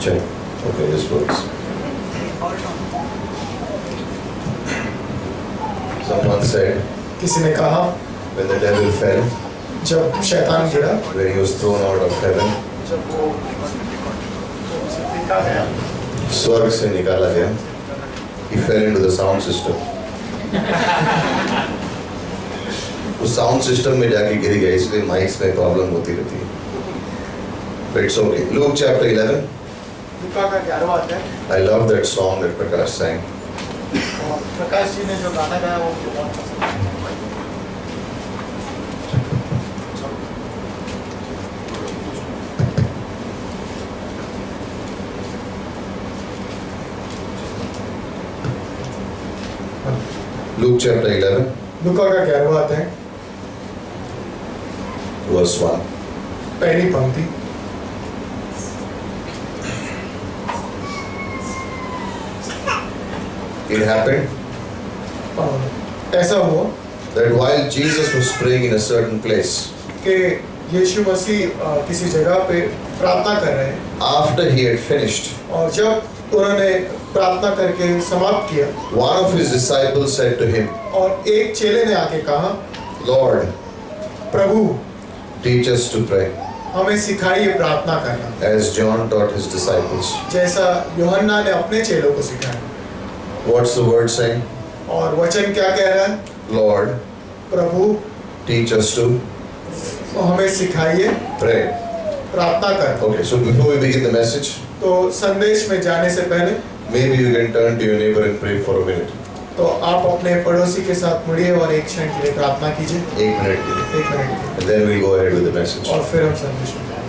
Check. Okay, this works. Someone said, किसी ने कहा when the devil fell, जब शैतान गिरा, when he was thrown out of heaven, जब वो उसे फेंका गया, स्वर्ग से निकाला गया, he fell into the sound system. उस साउंड सिस्टम में जाके गिर गया, इसलिए माइक्स में प्रॉब्लम होती रहती है. But it's okay. Luke chapter 11. लूका का 11वां अध्याय. I love that song that Prakash sang. और प्रकाश जी ने जो गाना गाया वो मुझे बहुत पसंद है. Luke chapter 11, लूका का 11वां अध्याय, verse 1. पहली पंक्ति. It happened ऐसा हुआ that while Jesus was praying in a certain place, कि यीशु मसीह किसी जगह पे प्रार्थना कर रहे हैं, after he had finished, और जब उन्होंने प्रार्थना करके समाप्त किया, one of his disciples said to him, और एक चेले ने आके कहा, Lord, Prabhu teach us to pray, हमें सिखाइए प्रार्थना करना, as John taught his disciples. जैसा यूहन्ना ने अपने चेलों को सिखाया. What's the word saying? और वचन क्या कह रहा है? Lord, Prabhu teach us to हमें सिखाइए pray. प्रार्थना कर. Okay, so before we begin the message, तो संदेश में जाने से पहले maybe you can turn to your neighbor and pray for a minute. तो आप अपने पड़ोसी के साथ मुड़िए और एक क्षण के लिए प्रार्थना कीजिए. 1 minute के लिए. 1 मिनट के And then we'll go ahead with the message. लिए, और फिर हम संदेश में जाएंगे.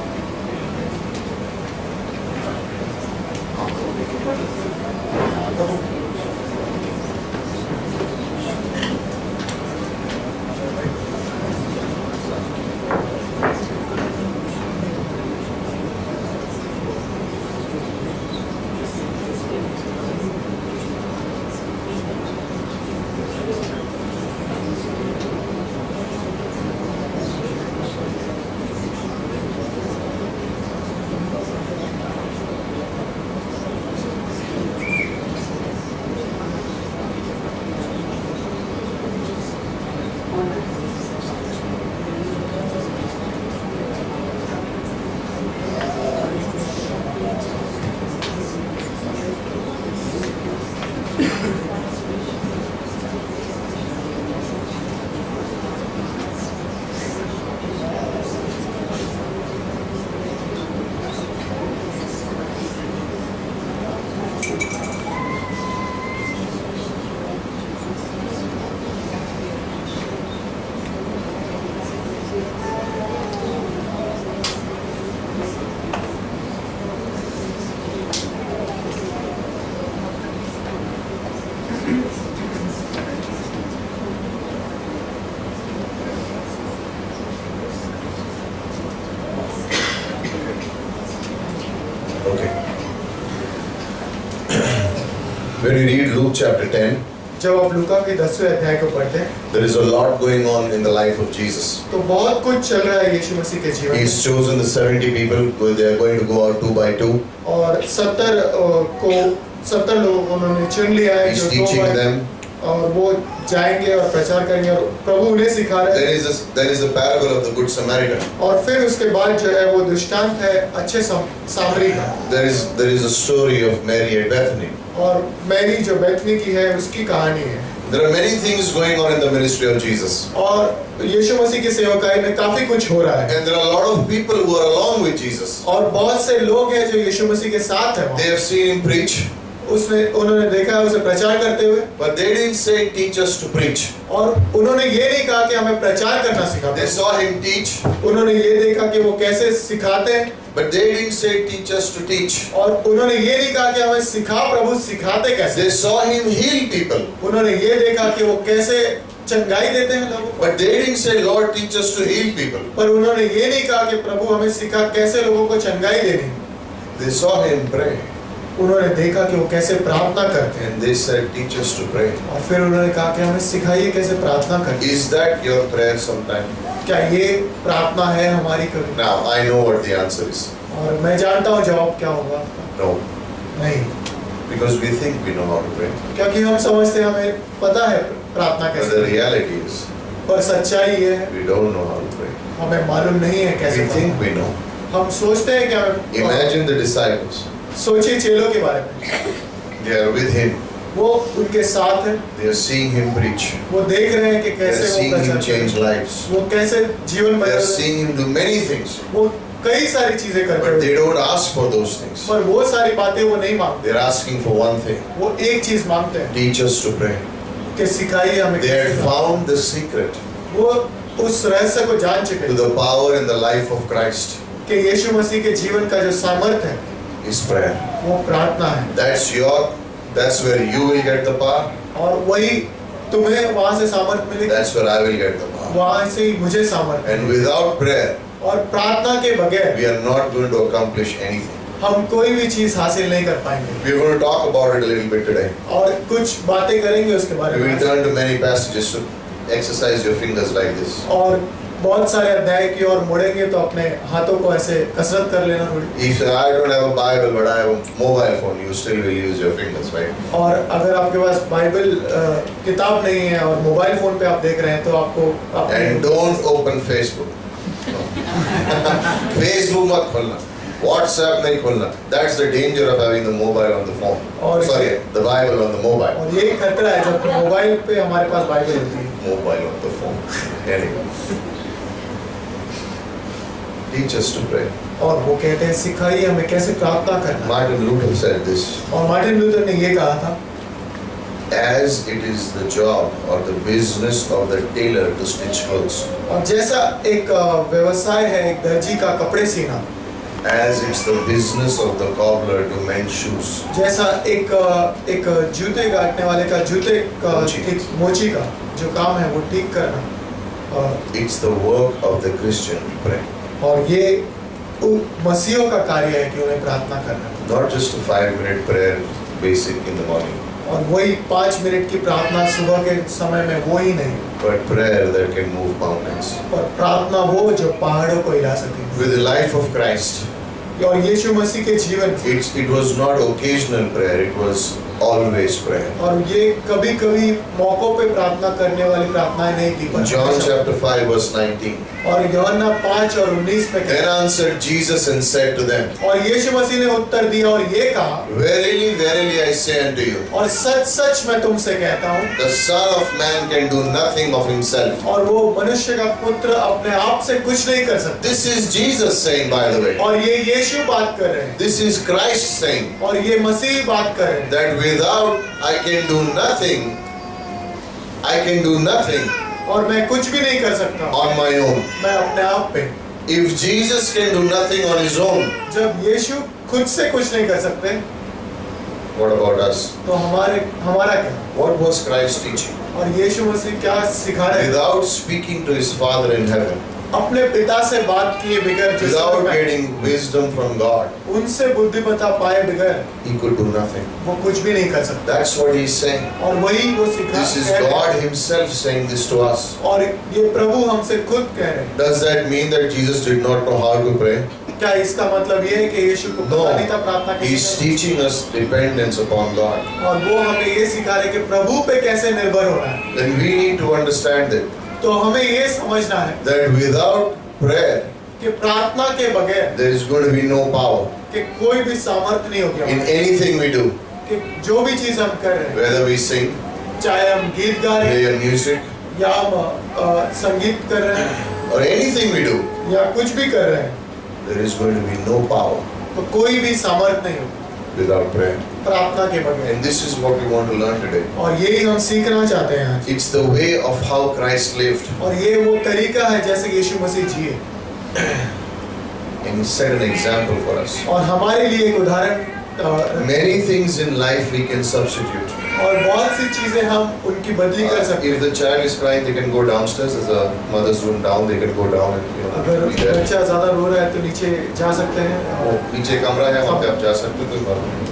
When we read Luke chapter 10, जब आप लूका के 10वें अध्याय को पढ़ते हैं, there is a lot going on in the life of Jesus. तो बहुत कुछ चल रहा है यीशु मसीह के जीवन में. He's chosen the 70 people, they are going to go out 2 by 2. और 70 लोग उन्होंने चुन लिया है He's जो teaching दो them. और वो जाएंगे और प्रचार करेंगे और प्रभु उन्हें सिखा रहे हैं. There is a parable of the Good Samaritan. और फिर उसके बाद जो है वो दृष्टांत है अच्छे सामरी का. There is a story of Mary at Bethany. और मैरी जो बैथनी की है उसकी कहानी है. There are many things going on in the ministry of Jesus. और यीशु मसीह की सेवकाई में काफी कुछ हो रहा है. And there are a lot of people who are along with Jesus. और बहुत से लोग हैं जो यीशु मसीह के साथ हैं. They have seen him preach. उन्होंने देखा उसे प्रचार करते हुए. But they didn't say teach us to preach. और उन्होंने ये नहीं कहा कि हमें प्रचार करना सिखाते. They saw him teach. उन्होंने ये देखा कि वो कैसे सिखाते हैं. But they didn't say teach us to teach. और उन्होंने ये नहीं कहा कि हमें सिखा, प्रभु सिखाते कैसे. They saw him heal people. उन्होंने ये देखा कि वो कैसे चंगाई देते हैं लोगों को. But they didn't say Lord teach us to heal people. पर उन्होंने ये नहीं कहा कि प्रभु हमें सिखा कैसे लोगों को चंगाई देनी. They saw him pray. उन्होंने देखा कि वो कैसे प्रार्थना करते हैं. And they said teach us to pray. और फिर उन्होंने कहा कि हमें सिखाइए कैसे प्रार्थना करनी. Is that your prayer sometime? क्या ये प्रार्थना है हमारी कभी? Now I know what the answer is. और मैं जानता हूँ जवाब क्या होगा। No, नहीं, because we think we know how to pray. क्योंकि हम समझते हैं हमें पता है प्रार्थना But the कैसे, reality is, पर सच्चाई ये है we don't know how to pray. हमें मालूम नहीं है कैसे We think we know. हम सोचते हैं कि Imagine the disciples. सोचिए चेलों के बारे में, They are with him. वो उनके साथ है, They are seeing him preach. वो देख रहे हैं कि They are कैसे seeing वो him प्रचार change करते हैं, lives. वो कैसे जीवन They are बदल, seeing him do many things. वो कई सारी चीजें करते But they हैं, don't ask for those things. पर वो सारी बातें वो नहीं मांगते, They're asking for one thing. वो एक चीज मांगते हैं Teach us to pray. कि सिखाइए हमें They had कैसे। found the secret वो उस रहस्य को जान चुके to the power in the life of Christ कि यीशु मसीह के जीवन का जो सामर्थ्य है is prayer. वो प्रार्थना है, That's where you will get the power. और वही तुम्हें वहां से सामर्थ्य मिलेगी, That's where I will get the power. वहां से ही मुझे सामर्थ्य। And without prayer, और प्रार्थना के बगैर we are not going to accomplish anything. हम कोई भी चीज हासिल नहीं कर पाएंगे। We are going to talk about it a little bit today. और कुछ बातें करेंगे उसके बारे We will में, turn to many passages to exercise your fingers like this. और बहुत सारे अध्याय की ओर मुड़ेंगे तो अपने हाथों को ऐसे कसरत कर लेना थोड़ी। If I don't have a Bible but I have a mobile phone, you still will use your fingers, right? और अगर आपके पास बाइबल किताब नहीं है और मोबाइल फोन पे आप देख रहे हैं तो आपको And don't open Facebook. Facebook मत खोलना, WhatsApp नहीं खोलना. That's the danger of having the mobile on the phone. और Sorry, the Bible on the mobile. और यही खतरा है जब मोबाइल पे हमारे पास बाइबल होती है। Mobile on the phone. Anyway. Teach us to pray. और वो कहते हैं सिखाइए हमें कैसे प्रार्थना करना। Martin Luther said this. और मार्टिन लूथर ने ये कहा था, As it is the job or the business of the tailor to stitch clothes, और जैसा एक व्यवसाय है एक दर्जी का कपड़े सीना, as it's the business of the cobbler to mend shoes, जैसा एक जूते काटने वाले का जूते का ठीक मोची का जो काम है वो ठीक करना, it's the work of the Christian to pray. और ये मसीहों का कार्य है कि उन्हें प्रार्थना करना, Not just a 5-minute prayer basic in the morning, और वही 5 मिनट की प्रार्थना सुबह के समय में वो ही नहीं, but prayer that can move mountains. और प्रार्थना वो जो पहाड़ों को हिला सके। With the life of Christ, और यीशु मसीह के जीवन, it was not occasional prayer, it was always prayer. और ये कभी कभी मौकों पे प्रार्थना करने वाली प्रार्थनाएं नहीं थी, John chapter 5 verse 19. और यूहन्ना 5 और 19 में Then answered Jesus and said to them, और यीशु मसीह ने उत्तर दिया और ये कहा, Verily, verily I say unto you, और सच सच मैं तुमसे कहता हूँ, the Son of Man can do nothing of himself. और वो मनुष्य का पुत्र अपने आप से कुछ नहीं कर सकता। This is Jesus saying, by the way. और ये यीशु बात कर रहे हैं, This is Christ saying और ये मसीह बात कर रहे हैं, that without I can do nothing. I can do nothing और मैं कुछ भी नहीं कर सकता on my own. मैं अपने आप पे। If Jesus can do nothing on his own, जब यीशु खुद से कुछ नहीं कर सकते what about us? तो हमारा क्या? What was Christ teaching? और यीशु मसीह क्या सिखा रहे हैं? Without speaking to his Father in heaven, अपने पिता से बात किए बगैर, without getting wisdom from God, उनसे बुद्धिमत्ता पाए बगैर he could do nothing. वो कुछ भी नहीं कर सकता। That's what he's saying. और वही वो सिखा This is कह रहे हैं। God himself saying this to us. और ये प्रभु हमसे खुद कह रहे हैं। Does that mean that Jesus did not know how to pray? क्या इसका मतलब ये है कि यीशु को पता नहीं था प्रार्थना No. कैसे He's करनी? teaching us dependence upon God. और वो हमें ये सिखा रहे हैं कि प्रभु पे कैसे निर्भर होना है। Then we need to understand that तो हमें ये समझना है without prayer, कि प्रार्थना के बगैर there is going to be no power कि कोई भी सामर्थ्य नहीं होगी in हमारे। anything we do. कि जो भी चीज हम कर रहे हैं, Whether we sing, चाहे हम गीत गा रहे हैं play music, या हम संगीत कर रहे हैं or anything we do, या कुछ भी कर रहे हैं, there is going to be no power तो कोई भी सामर्थ्य नहीं होगी without prayer. प्रार्थना के बगैर। And this is what we want to learn today. और यही हम सीखना चाहते हैं आज। It's the way of how Christ lived. और ये वो तरीका है जैसे यीशु मसीह जिए, And he set an example for us. और हमारे लिए एक उदाहरण। Many things in life we can substitute. और बहुत सी चीजें हम उनकी बदली कर सकते If the child is crying, they can go downstairs. There's a mother's room down. They can go down and हैं। अगर be there. बच्चा ज्यादा रो रहा है तो नीचे जा सकते हैं। वो पीछे कमरा है, वहाँ पे आप जा सकते हो, कोई बात नहीं।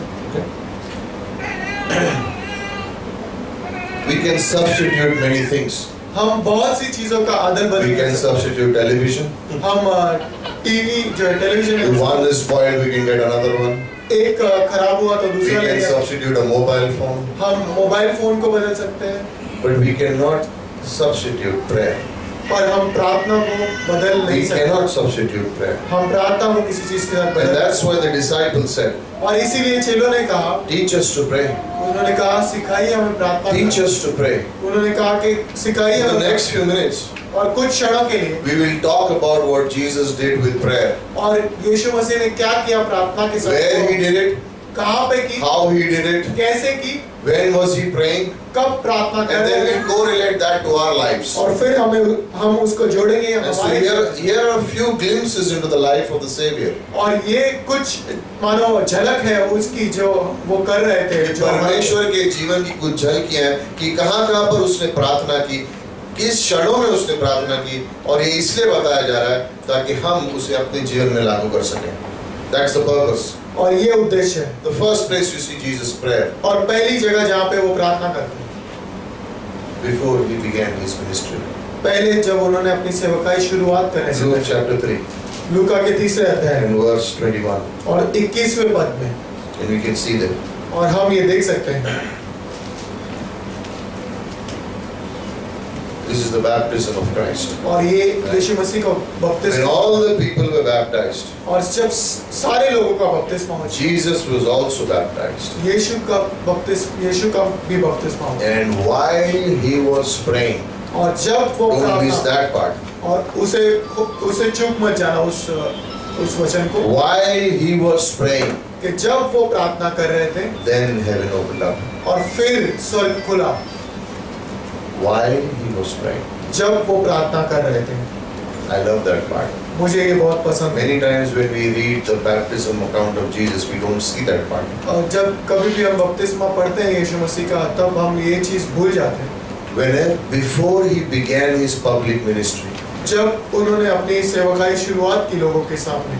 We can substitute many things. हम बहुत सी चीजों का अदल We बदल can कर सकते substitute television. हैं। हम टीवी जो है, टेलीविजन If है, one is spoiled, we can get another one. एक खराब हुआ तो We दूसरा ले can गया। substitute a mobile phone, हम मोबाइल फोन को बदल सकते हैं, but we cannot substitute prayer. पर हम प्रार्थना को बदल नहीं We सकते। cannot substitute prayer. हम प्रार्थना को किसी चीज के साथ And बदल, that's why the disciples said, और इसीलिए चेलों ने कहा, teach us to pray. उन्होंने कहा सिखाइए हमें प्रार्थना Teach करना। us to pray. उन्होंने कहा कि सिखाइए In the हमें, next few minutes, और कुछ क्षणों के लिए, we will talk about what Jesus did with prayer. और यीशु मसीह ने क्या किया प्रार्थना के Where he साथ, did it, कहाँ पे की, how he did it, कैसे की, when was he praying, कब प्रार्थना कर and then रहे we हैं, correlate that to our lives. और फिर हम उसको जोड़ेंगे And so हमारे, here are a few glimpses into the life of the Savior. और ये कुछ मानो झलक है उसकी जो वो कर रहे थे, जो परमेश्वर के जीवन की कुछ झलकियां हैं कि कहां-कहां पर उसने प्रार्थना की, किस क्षणों में उसने प्रार्थना की, और ये इसलिए बताया जा रहा है ताकि हम उसे अपने जीवन में लागू कर सकें. That's the purpose. और ये उद्देश्य है। The first place you see Jesus' prayer और पहली जगह जहाँ पे वो प्रार्थना करते हैं, before he began his ministry. पहले जब उन्होंने अपनी सेवकाई शुरुआत करने से Luke पहले, chapter 3 लूका के 3 अध्याय and verse 21. और 21वें पद में, And we can see that. और हम ये देख सकते हैं, This is the baptism of Christ. और ये यीशु मसीह का When बपतिस्मा, all the people were baptized, और जब सारे लोगों का बपतिस्मा हो, Jesus was also baptized. यीशु का भी बपतिस्मा हो, And while he was praying, और जब वो don't miss प्रार्थना, that part. और उसे चूक मत जाना उस वचन को, While he was praying, कि जब वो प्रार्थना कर रहे थे then heaven opened up. और फिर स्वर्ग खुला, While he was praying. जब वो प्रार्थना कर रहे थे। I love that part. मुझे ये बहुत पसंद है। Many times when we read the baptism account of Jesus, we don't see that part. और जब कभी भी हम बपतिस्मा पढ़ते हैं यीशु मसीह का, तब हम ये चीज भूल जाते हैं। Before he began his public ministry, जब उन्होंने अपनी सेवकाई शुरुआत की लोगों के सामने,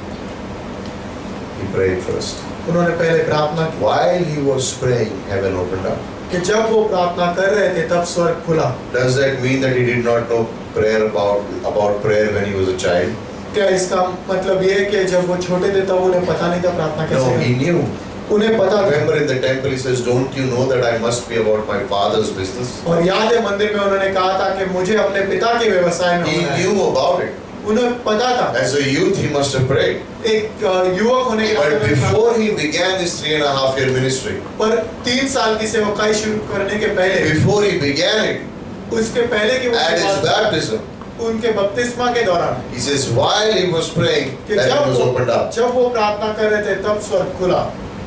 he prayed first. उन्होंने पहले प्रार्थना की, While he was praying, heaven opened up. कि जब वो प्रार्थना कर रहे थे तब स्वर्ग खुला। Does that mean that he did not know prayer about prayer when he was a child? क्या इसका मतलब ये है कि जब वो छोटे थे तब उन्हें पता नहीं था प्रार्थना कैसे No, he करनी? knew. उन्हें पता था। Remember in the temple he says, "Don't you know that I must be about my father's business?" और याद है मंदिर में उन्होंने कहा था कि मुझे अपने पिता के व्यवसाय में He होना है। knew about it. उन्हें पता था। As a youth, he must have prayed. एक युवक होने के But नाते before he began his 3.5-year ministry, पर 3 साल की सेवकाई शुरू करने के पहले, before he began it, उसके पहले कि at his baptism, उनके बपतिस्मा के दौरान, he says, while he was praying, कि heaven was opened up. जब वो प्रार्थना कर रहे थे तब स्वर्ग खुला।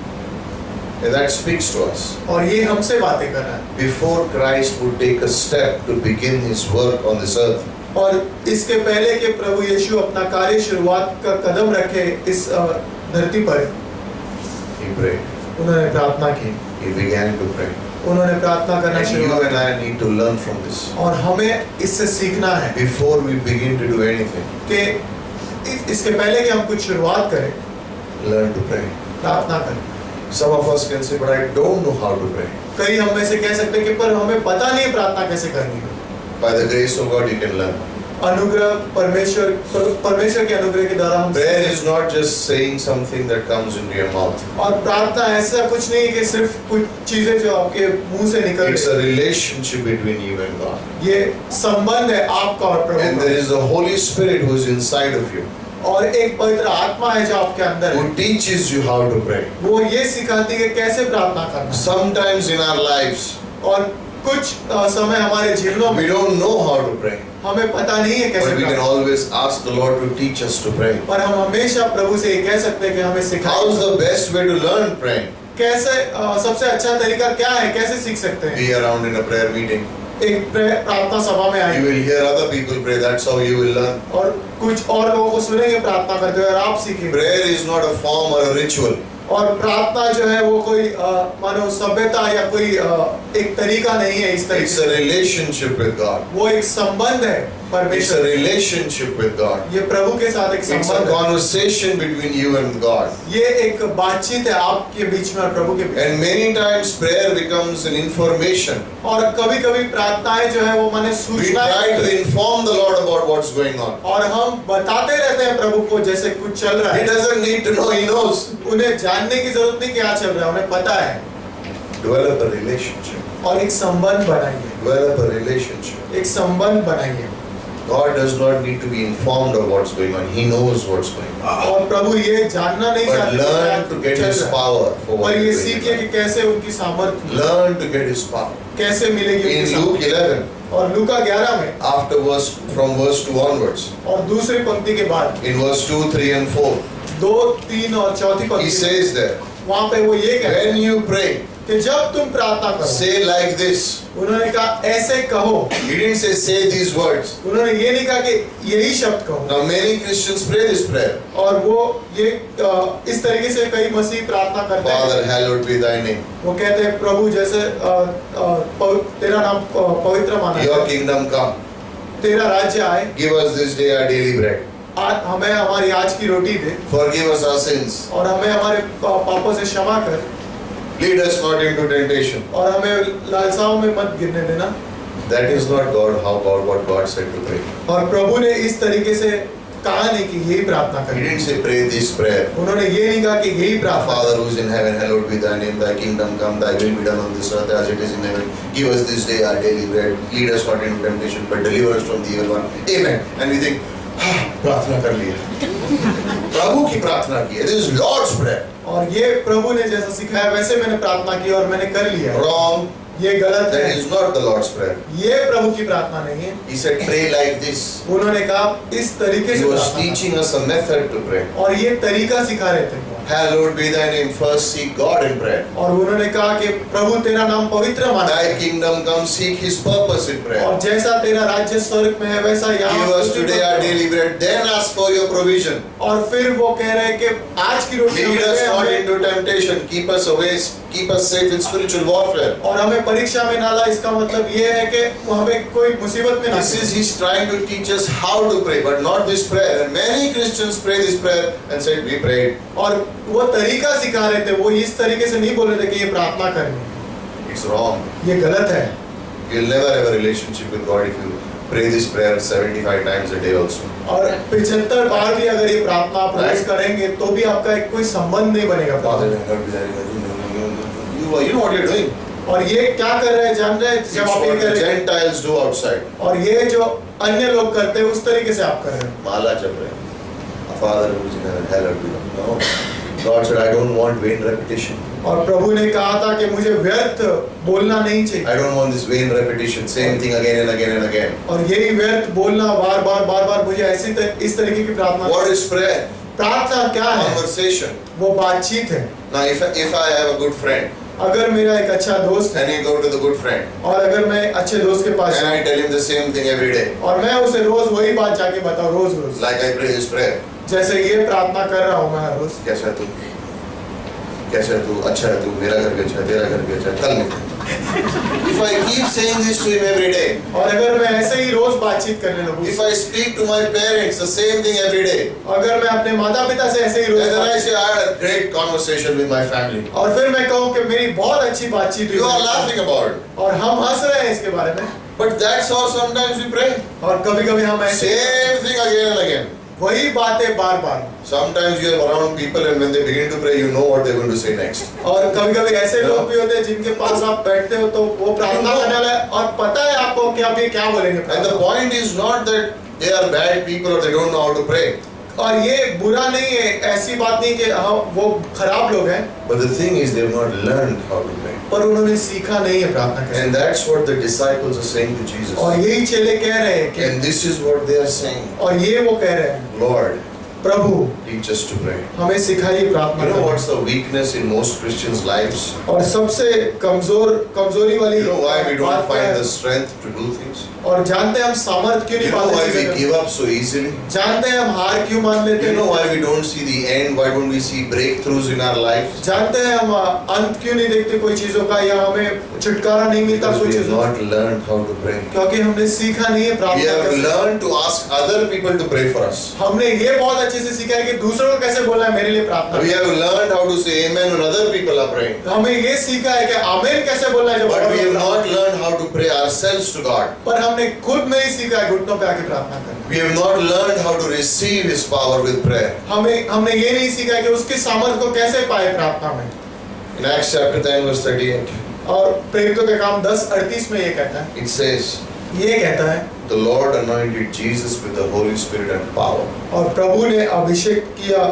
And that speaks to us. और ये हमसे बातें कर रहा है। Before Christ would take a step to begin his work on this earth, और इसके पहले कि प्रभु यीशु अपना कार्य शुरुआत का कदम रखे इस धरती पर, he prayed. उन्होंने प्रार्थना की, He began to pray. उन्होंने प्रार्थना करना And शुरू you किया। and I need to learn from this. और हमें इससे सीखना है Before we begin to do anything, कि इसके पहले कि हम कुछ शुरुआत करें, learn to pray. प्रार्थना करें। Some of us can say, but I don't know how to pray. कई हम में से कह सकते हैं कि पर हमें पता नहीं है प्रार्थना कैसे करनी है। By the grace of God, you can learn. अनुग्रह परमेश्वर के अनुग्रह के द्वारा हम Prayer is not just saying something that comes into your mouth. और प्रार्थना ऐसा कुछ नहीं है कि सिर्फ कुछ चीजें जो आपके मुंह से निकल It's a relationship between you and God. ये संबंध है आपका और प्रभु And का। there is the Holy Spirit who is inside of you, और एक पवित्र आत्मा है जो आपके अंदर है, who teaches you how to pray. वो ये सिखाती है कैसे प्रार्थना करना। Sometimes in our lives, और कुछ समय हमारे जीवनों में we don't know how to pray, हमें पता नहीं है कैसे but we can प्रार्थना, always ask the Lord to teach us to pray. पर हम हमेशा प्रभु से ये कह सकते हैं कि हमें How सिखाओ। is the best way to learn praying? कैसे सबसे अच्छा तरीका क्या है, कैसे सीख सकते हैं? Be around in a prayer meeting. एक प्रार्थना सभा में You आए will hear other people pray. That's how you will learn. और कुछ और लोगों को सुनेंगे प्रार्थना करते हुए और आप सीखेंगे। Prayer is not a form or a ritual. और प्रार्थना जो है वो कोई मानो सभ्यता या कोई एक तरीका नहीं है इस It's a तरीके, relationship with God. वो एक संबंध है It's परमेश्वर a relationship with God. ये प्रभु के साथ एक It's a संबंध है। conversation between you and God. ये एक बातचीत है आपके बीच में और प्रभु के बीच में। And many times prayer becomes an information. और कभी-कभी प्रार्थनाएं जो है वो माने We सूचनाएं try to inform the Lord about what's going on. और हम बताते रहते हैं प्रभु को जैसे कुछ चल रहा He है। doesn't need to know, he knows. उन्हें जानने की जरूरत नहीं क्या चल रहा है, उन्हें पता है। Develop a relationship. और एक संबंध बनाइए, Develop a relationship. एक संबंध बनाइए। God does not need to be informed of what's going on. He knows what's going on. और प्रभु ये जानना नहीं But चाहते learn to get चल His रहा है। power for what पर ये He's doing. सीखिए कि कैसे उनकी सामर्थ्य, Learn to get His power. कैसे मिलेगी In उनकी Luke सामर्थ्य। 11, और लूका 11 में from verse 2 onwards, और दूसरी पंक्ति के बाद in verse 2, 3 and 4, 2, 3 और चौथी He पंक्ति says there, वहाँ पे वो ये कहते when you pray, हैं कि जब तुम प्रार्थना करो, say like this. उन्होंने कहा ऐसे कहो। He didn't say these words. उन्होंने ये नहीं कहा कि यही शब्द कहो। Now many Christians pray this prayer. और वो ये इस तरीके से कई मसीह प्रार्थना करते हैं। Father, hallowed be thy name. वो कहते हैं प्रभु जैसे तेरा नाम पवित्र माना Your जाए, kingdom come. तेरा राज्य आए, Give us this day our daily bread. आज हमें हमारी आज की रोटी दे Forgive us our sins. और हमें हमारे पापों से क्षमा कर Lead us not into tentation. और हमें लालसाओं में मत गिरने देना। That is not what God said to pray. और प्रभु ने इस तरीके से कहा नहीं कि यही प्रार्थना He करें। didn't say pray this prayer. उन्होंने ये नहीं कहा कि यही प्रार्थना। Father who is in heaven, hallowed be thy name, thy kingdom come, thy will be done on this earth as it is in heaven. Give us this day our daily bread. Lead us not into temptation, but deliver us from the evil one. Amen. And we think, प्रार्थना कर लिया। प्रभु की प्रार्थना की है। This is Lord's prayer. और ये प्रभु ने जैसा सिखाया वैसे मैंने प्रार्थना की और मैंने कर लिया। Wrong. ये गलत That है। is not the Lord's prayer. ये प्रभु की प्रार्थना नहीं है। He said pray like this. उन्होंने कहा इस तरीके He से was प्रार्थना teaching us a method to pray. करो। और ये तरीका सिखा रहे थे। Hallowed be thy name. First seek God in prayer. और उन्होंने कहा कि प्रभु तेरा नाम पवित्र माना Thy जाए। kingdom come, seek His purpose in prayer. और जैसा तेरा राज्य स्वर्ग में है वैसा यहाँ Give us today our daily bread. Then ask for your provision. और फिर वो कह रहे हैं कि आज की रोटी Lead us not हमें into temptation. Keep us away. Keep us safe in spiritual warfare. और हमें परीक्षा में ना ला। इसका मतलब ये है कि वो हमें कोई मुसीबत में ना This डाले। is He's trying to teach us how to pray, but not this prayer. And many Christians pray this prayer and said, we prayed. और वो तरीका सिखा रहे थे। वो इस तरीके से नहीं बोल रहे थे कि ये प्रार्थना करनी। It's wrong. ये गलत है। You'll never have a relationship with God if you pray this prayer 75 times a day also. और 75 बार भी अगर ये प्रार्थना आप रोज करेंगे तो भी आपका एक कोई संबंध नहीं बनेगा। Father, you know what you're doing. और ये क्या कर रहे हैं जान रहे हैं? It's जब आप ये what कर the रहे हैं Gentiles do outside. और ये जो अन्य लोग करते हैं उस तरीके से आप कर रहे हैं। माला जप रहे हैं। Father who is in heaven, hallowed be thy name. No. God said, I don't want vain repetition. और प्रभु ने कहा था कि मुझे व्यर्थ बोलना नहीं चाहिए। I don't want this vain repetition, same thing again and again and again. और यही व्यर्थ बोलना बार-बार मुझे इस तरीके की प्रार्थना। What is prayer? प्रार्थना क्या है? Conversation. वो बातचीत है। Now, if I have a good friend, अगर मेरा एक अच्छा दोस्त है and you go to the good friend, और अगर मैं अच्छे दोस्त के पास and I tell him the same thing every day, और मैं उसे रोज वही बात जाके बताऊं रोज like I pray this prayer, जैसे ये प्रार्थना कर रहा हूँ मैं हर रोज। कैसा है तू? कैसा है तू? अच्छा है तू? मेरा घर भी अच्छा है, तेरा घर भी अच्छा है, कल मिलते हैं। If I keep saying this to him every day, और अगर मैं ऐसे ही रोज बातचीत करने लगूं, if I speak to my parents the same thing every day, अगर मैं अपने माता पिता से ऐसे ही रोज and then I say I had a great conversation with my family, और फिर मैं कहूँ कि मेरी बहुत अच्छी बातचीत हुई, you are laughing about it, और हम हंस रहे हैं इसके बारे में, but that's how sometimes we pray. और कभी-कभी हम ऐसे Same thing again and again. वही बातें बार-बार। Sometimes you are around people and when they begin to pray, you know what they're going to say next. और कभी-कभी ऐसे लोग भी होते हैं जिनके पास आप बैठते हो तो वो प्रार्थना करने वाला है और पता है आपको कि आप ये क्या बोलेंगे। And the point is not that they are bad people or they don't know how to pray. और ये बुरा नहीं है, ऐसी बात नहीं कि वो खराब लोग हैं, But the thing is, they have not learned how to pray. पर उन्होंने सीखा नहीं है प्रार्थना कैसे। And that's what the disciples are saying to Jesus. और यही चेले कह रहे हैं कि And this is what they are saying. और ये वो कह रहे हैं Lord, Prabhu teach us to pray. हमें सिखाइए प्रार्थना You know करना। what's the weakness in most Christians' lives? और सबसे कमजोरी वाली You know why we बात don't क्या find है? the strength to do things? और जानते हैं हम सामर्थ क्यों You नहीं know why पाते we चीजें give up so easily? करने? जानते हैं हम हार क्यों मान लेते You know हैं? why we don't see the end? Why don't we see breakthroughs in our lives? जानते हैं हम अंत क्यों नहीं देखते कोई चीजों का, या हमें छुटकारा नहीं मिलता Because कोई we have चीजों not learned how to pray. क्योंकि हमने सीखा नहीं है We प्रार्थना have कैसे। learned to ask other people to pray for us. हमने ये बहुत अच्छे से सीखा है कि दूसरों को कैसे बोलना है मेरे लिए प्रार्थना। We have learned how to say amen when other people are praying. हमें ये सीखा है कि आमीन कैसे बोलना है जब But और we have लोग not प्रार्थना- learned how to pray ourselves to God. पर हमने खुद नहीं सीखा है घुटनों पे आके प्रार्थना करना। We have not learned how to receive His power with prayer. हमने ये नहीं सीखा है कि उसकी सामर्थ को कैसे पाए प्रार्थना में। In Acts chapter 10 verse 38, और प्रेरितों के काम 10:38 में ये कहता है, it says, ये कहता है, the Lord anointed Jesus with the Holy Spirit and power. और प्रभु ने अभिषेक किया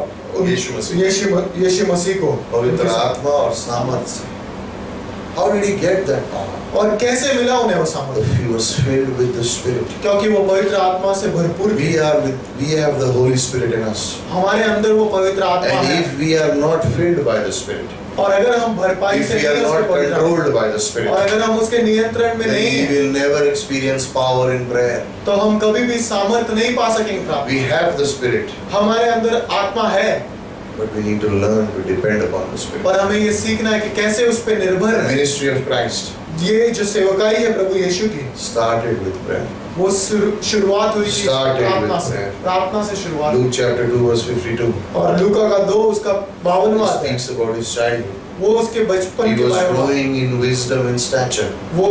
यीशु मसीह को पवित्र आत्मा और सामर्थ से. How did he get that power? और कैसे मिला उन्हें वो सामर्थ? He was filled with the Spirit. क्योंकि वो पवित्र आत्मा से भरपूर थे। We have the Holy Spirit in us. हमारे अंदर वो पवित्र आत्मा And है। if we are not filled by the Spirit, और अगर हम भरपाई if से we are नहीं not उसके पवित्र आत्मा- controlled by the और Spirit, अगर हम उसके नियंत्रण में then नहीं we हैं, will never experience power in prayer. तो हम कभी भी सामर्थ नहीं पा सकेंगे प्राप्त। We have the Spirit, हमारे अंदर आत्मा है, but we need to learn to depend upon the Spirit. पर हमें ये सीखना है कि कैसे उस पे निर्भर The है। ministry of Christ ये जो सेवकाई है प्रभु यीशु की, started with prayer. वो शुरुआत हुई थी Started प्रार्थना with से। prayer. प्रार्थना से शुरुआत। Luke chapter 2 verse 52 और लूका का 2 उसका 52वां अध्याय, speaks about his childhood. वो उसके बचपन He के was बारे में, growing in wisdom and stature. वो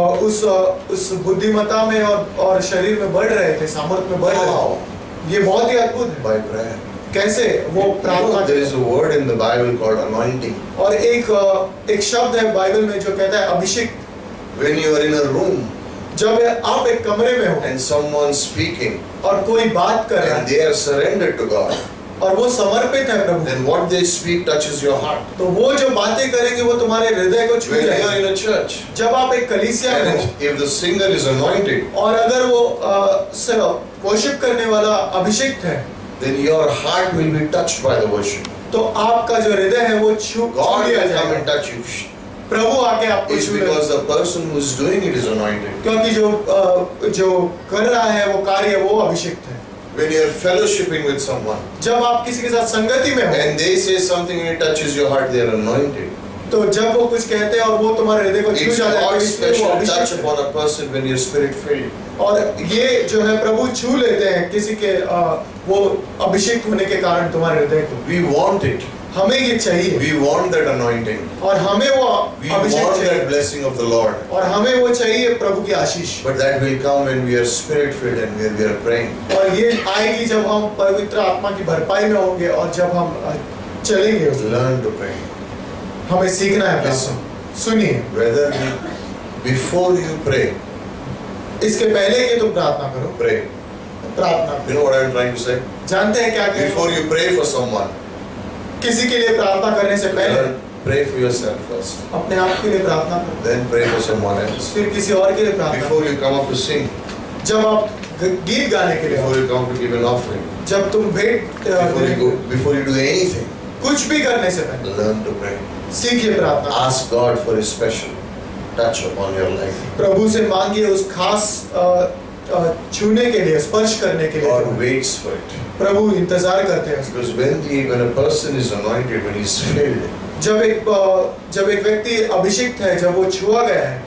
उस बुद्धिमत्ता में और शरीर में बढ़ रहे थे, सामर्थ में बढ़ रहे How? थे। ये बहुत ही अद्भुत है। By prayer. कैसे वो You know, प्रार्थना there is a word in the Bible called anointing. और एक शब्द है बाइबल में जो कहता है अभिषेक। When you are in a room जब आप एक कमरे में हो and someone speaking और कोई बात कर रहा and है they are surrendered to God, और वो समर्पित है प्रभु, then what they speak touches your heart. तो वो जो बातें करेंगे वो तुम्हारे हृदय को छू When you are जाएगी। in a church जब आप एक कलीसिया में and हो if the singer is anointed, और अगर वो वर्शिप करने वाला अभिषेक्त है, then your heart will be touched by the worship. तो आपका जो हृदय है वो छू God लिया will come जाएगा। and touch you. प्रभु आके आपको It's छू लेगा। because the person who is doing it is anointed. क्योंकि जो कर रहा है वो कार्य वो अभिषेक्त है। When you are fellowshipping with someone जब आप किसी के साथ संगति में हो and they say something and it touches your heart, they are anointed. तो जब वो कुछ कहते हैं और वो तुम्हारे हृदय को छू It's जाता है, तो God's इसलिए वो special touch अभिषेक्त है। upon a person when you're spirit filled. और ये जो है प्रभु छू लेते हैं किसी के वो अभिषेक होने के कारण तुम्हारे हृदय को। We want it. हमें ये चाहिए We want that anointing. और हमें वो We अभिषेक want that चाहिए blessing of the Lord. और हमें वो चाहिए प्रभु की आशीष। But that will come when we are spirit filled and when we are praying. और ये आएगी जब हम पवित्र आत्मा की भरपाई में होंगे और जब हम चलेंगे। Learn to pray. हमें सीखना है Listen. सुनिए, Whether before you pray, इसके पहले कि तुम प्रार्थना करो, pray. प्रार्थना You know what I'm trying to say? जानते हैं क्या Before कहते you pray for someone, किसी के लिए प्रार्थना करने से पहले learn, pray for yourself first. अपने आप के लिए प्रार्थना करो, Then pray for someone else. फिर किसी और के लिए प्रार्थना Before you come up to sing, करो। जब आप गीत गाने के लिए before आओ, you come to give an offering, जब तुम भेंट before you do anything, कुछ भी करने से पहले learn to pray. सीखिए प्रार्थना। Ask God for His special touch upon your life. प्रभु से मांगिए उस खास छूने के लिए, स्पर्श करने के God लिए। waits for it. प्रभु इंतजार करते हैं। Because when a person is anointed, when he's filled, जब एक व्यक्ति अभिषिक्त है, जब वो छुआ गया है,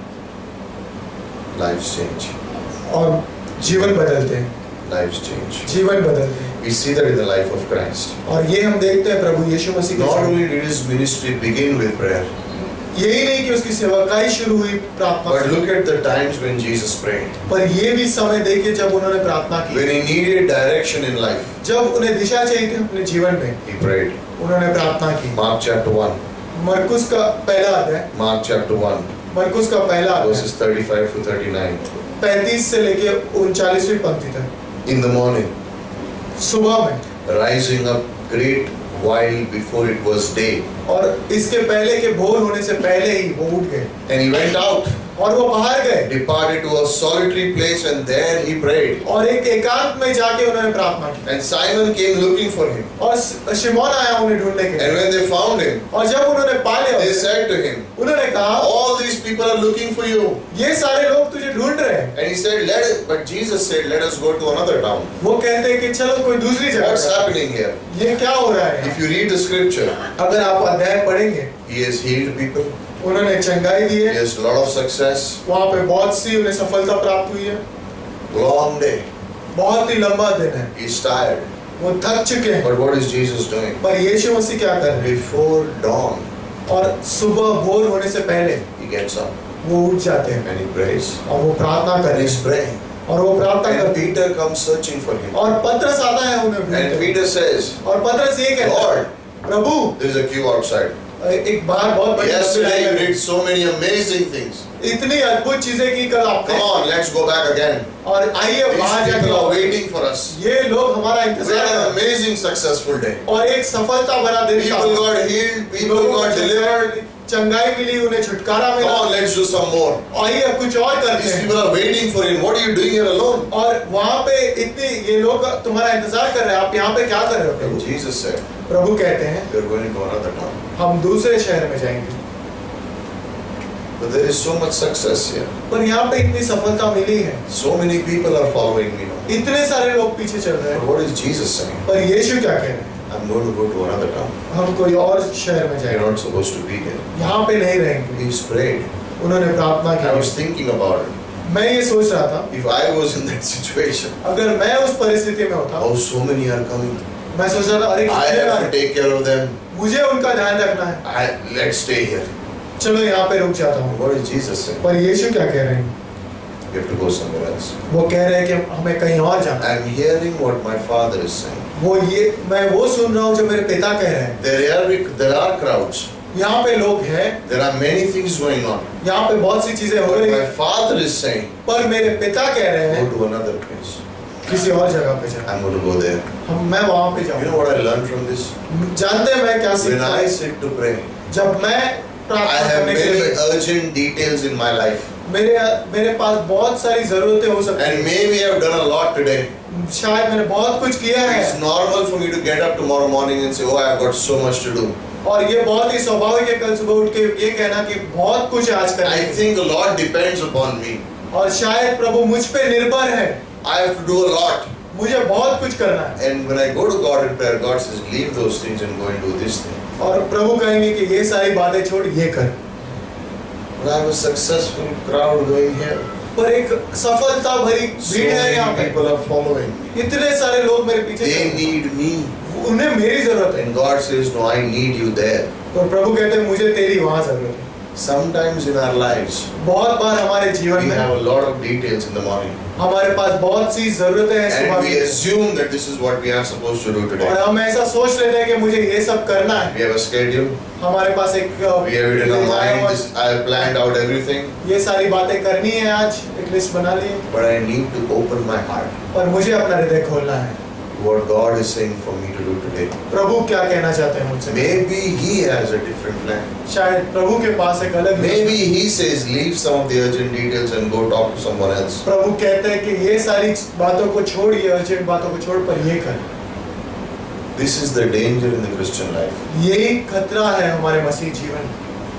lives change. और जीवन बदलते हैं, Lives change. जीवन बदलते हैं। We see that in the life of Christ. और ये हम देखते हैं प्रभु यीशु मसीह Not के only did His ministry begin with prayer, यही नहीं कि उसकी सेवकाई शुरू हुई प्रार्थना but से, look at the times when Jesus prayed. पर ये भी समय देखिए जब उन्होंने प्रार्थना की, When He needed direction in life, जब उन्हें दिशा चाहिए थी अपने जीवन में, He prayed. उन्होंने प्रार्थना की। Mark chapter 1. मरकुस का पहला अध्याय, Mark chapter 1, मरकुस का पहला अध्याय verses 35 to 39. 35 से लेके 39वीं पंक्ति तक। In the morning, सुबह में, rising up great while before it was day, और इसके पहले के भोर होने से पहले ही वो उठ गए and He went out और वो बाहर गए departed to a solitary place, and there he prayed. और एक एकांत में जाके उन्होंने प्रार्थना की And Simon came looking for him. और शिमोन आया उन्हें ढूंढने के लिए And when they found him, और जब उन्होंने पा लिया they उसे, said to him, उन्होंने कहा all these people are looking for you. ये सारे लोग तुझे ढूंढ रहे हैं। And he said, but Jesus said, let us go to another town. वो कहते हैं कि चलो कोई दूसरी जगह What's जाओ। happening here? ये क्या हो रहा है? If you read the scripture, अगर आप अध्याय पढ़ेंगे, he has healed people. उन्होंने चंगाई दी He है, has a lot of success. वहाँ पे बहुत सी उन्हें सफलता प्राप्त हुई है, Long day. बहुत ही लंबा दिन है, He's tired. वो थक चुके हैं। But what is Jesus doing? पर यीशु मसीह क्या कर रहे हैं? Before dawn, और सुबह भोर होने से पहले he gets up वो उठ जाते हैं and he prays. और वो प्रार्थना कर And रहे he's हैं praying. और वो प्रार्थना And करते हैं Peter comes searching for him. और पतरस आता है उन्हें And ढूंढते हुए। Peter says, और पतरस ये कहता है, Lord, Prabhu there's a queue outside. एक बार बहुत बड़ी Yesterday you लंबी did so many amazing things. इतनी अद्भुत चीजें की कल आपने Come on, let's go back again. और आइए बाहर These people are जाके waiting for us. ये लोग हमारा We इंतजार had कर an रहे हैं amazing, successful day. और एक सफलता भरा दिन था। People got healed, people लोगों को got delivered. चंगाई मिली, उन्हें छुटकारा Come मिला। on, let's do some more. आइए अब कुछ और करते These हैं। people are waiting for him. What are you doing here alone? और वहाँ पे इतनी ये लोग तुम्हारा इंतजार कर रहे हैं, आप यहाँ पे क्या कर रहे हो? And प्रभु Jesus said, प्रभु कहते हैं we're going to another town. हम दूसरे शहर में जाएंगे। But there is so much success here. पर यहाँ पे इतनी सफलता मिली है, So many people are following me now. इतने सारे लोग पीछे चल रहे But हैं, what is Jesus saying? पर यीशु क्या कह रहे हैं? I'm going to go to another town. हम कोई और शहर में You're जाएंगे, not supposed to be here. यहाँ पे नहीं रहेंगे। He's prayed. उन्होंने प्रार्थना I was की। thinking about it. मैं ये सोच रहा था, If I was in that situation, अगर मैं उस परिस्थिति में होता, how so many are coming. मैं सोच रहा था अरे I कितने have to लोग, take care of them. मुझे उनका ध्यान रखना है, Let's stay here. चलो यहाँ पे रुक जाता हूँ। What is Jesus saying? पर यीशु क्या कह रहे हैं? You have to go somewhere else. वो कह रहे हैं कि हमें कहीं और जाना है। I'm hearing what my Father is saying. मैं वो सुन रहा हूँ जो मेरे पिता कह रहे हैं। There are crowds. यहाँ पे लोग हैं, There are many things going on. यहाँ पे बहुत सी चीजें हो But रही my हैं, Father is saying, पर मेरे पिता कह रहे go हैं to another place. किसी और जगह पे जाना। I'm going to go there. मैं वहाँ पे You know जाऊँ। what I learned from this? जानते हैं मैं क्या When सीखता I हूँ? sit to pray, जब मैं I प्रार्थना have करने के many लिए, urgent details in my life. मेरे पास बहुत सारी जरूरतें हो सकती And maybe I've done a lot today. हैं। शायद मैंने बहुत कुछ किया It's है normal for me to get up tomorrow morning and say, oh, I've got so much to do. और ये बहुत ही स्वाभाविक है कल सुबह उठ के ये कहना कि बहुत कुछ आज करना I है। think the Lord depends upon me. और शायद प्रभु मुझ पे निर्भर है, I have to do a lot. मुझे बहुत कुछ करना है। And when I go to God in prayer, God says, leave those things and go and do this thing. और प्रभु कहेंगे कि ये सारी बातें छोड़ ये कर। But I have a successful crowd going here. पर एक सफलता भरी So भीड़ है यहाँ many पे, people are following me. इतने सारे लोग मेरे पीछे They चल रहे need me. हैं। उन्हें मेरी जरूरत है। And God says, no, I need you there. और प्रभु कहते हैं मुझे तेरी वहाँ जरूरत है। Sometimes in our lives, बहुत बार हमारे जीवन we में have a lot of details in the morning. हमारे पास बहुत सी जरूरतें हैं And सुबह we में, assume that this is what we are supposed to do और today. हम ऐसा सोच लेते हैं कि मुझे ये सब करना है। We have a schedule. हमारे पास एक We have it in our mind. I have planned out everything. ये सारी बातें करनी है, आज एक लिस्ट बना ली है, But I need to open my heart. पर मुझे अपना हृदय खोलना है। What God is saying for me to do today. प्रभु क्या कहना चाहते हैं मुझसे? Maybe He has a different plan. शायद प्रभु के पास एक अलग Maybe He says, leave some of the urgent details and go talk to someone else. प्रभु कहते हैं कि ये सारी बातों को छोड़, ये अर्जेंट बातों को छोड़, पर ये कर। This is the danger in the Christian life. यही खतरा है हमारे मसीह जीवन।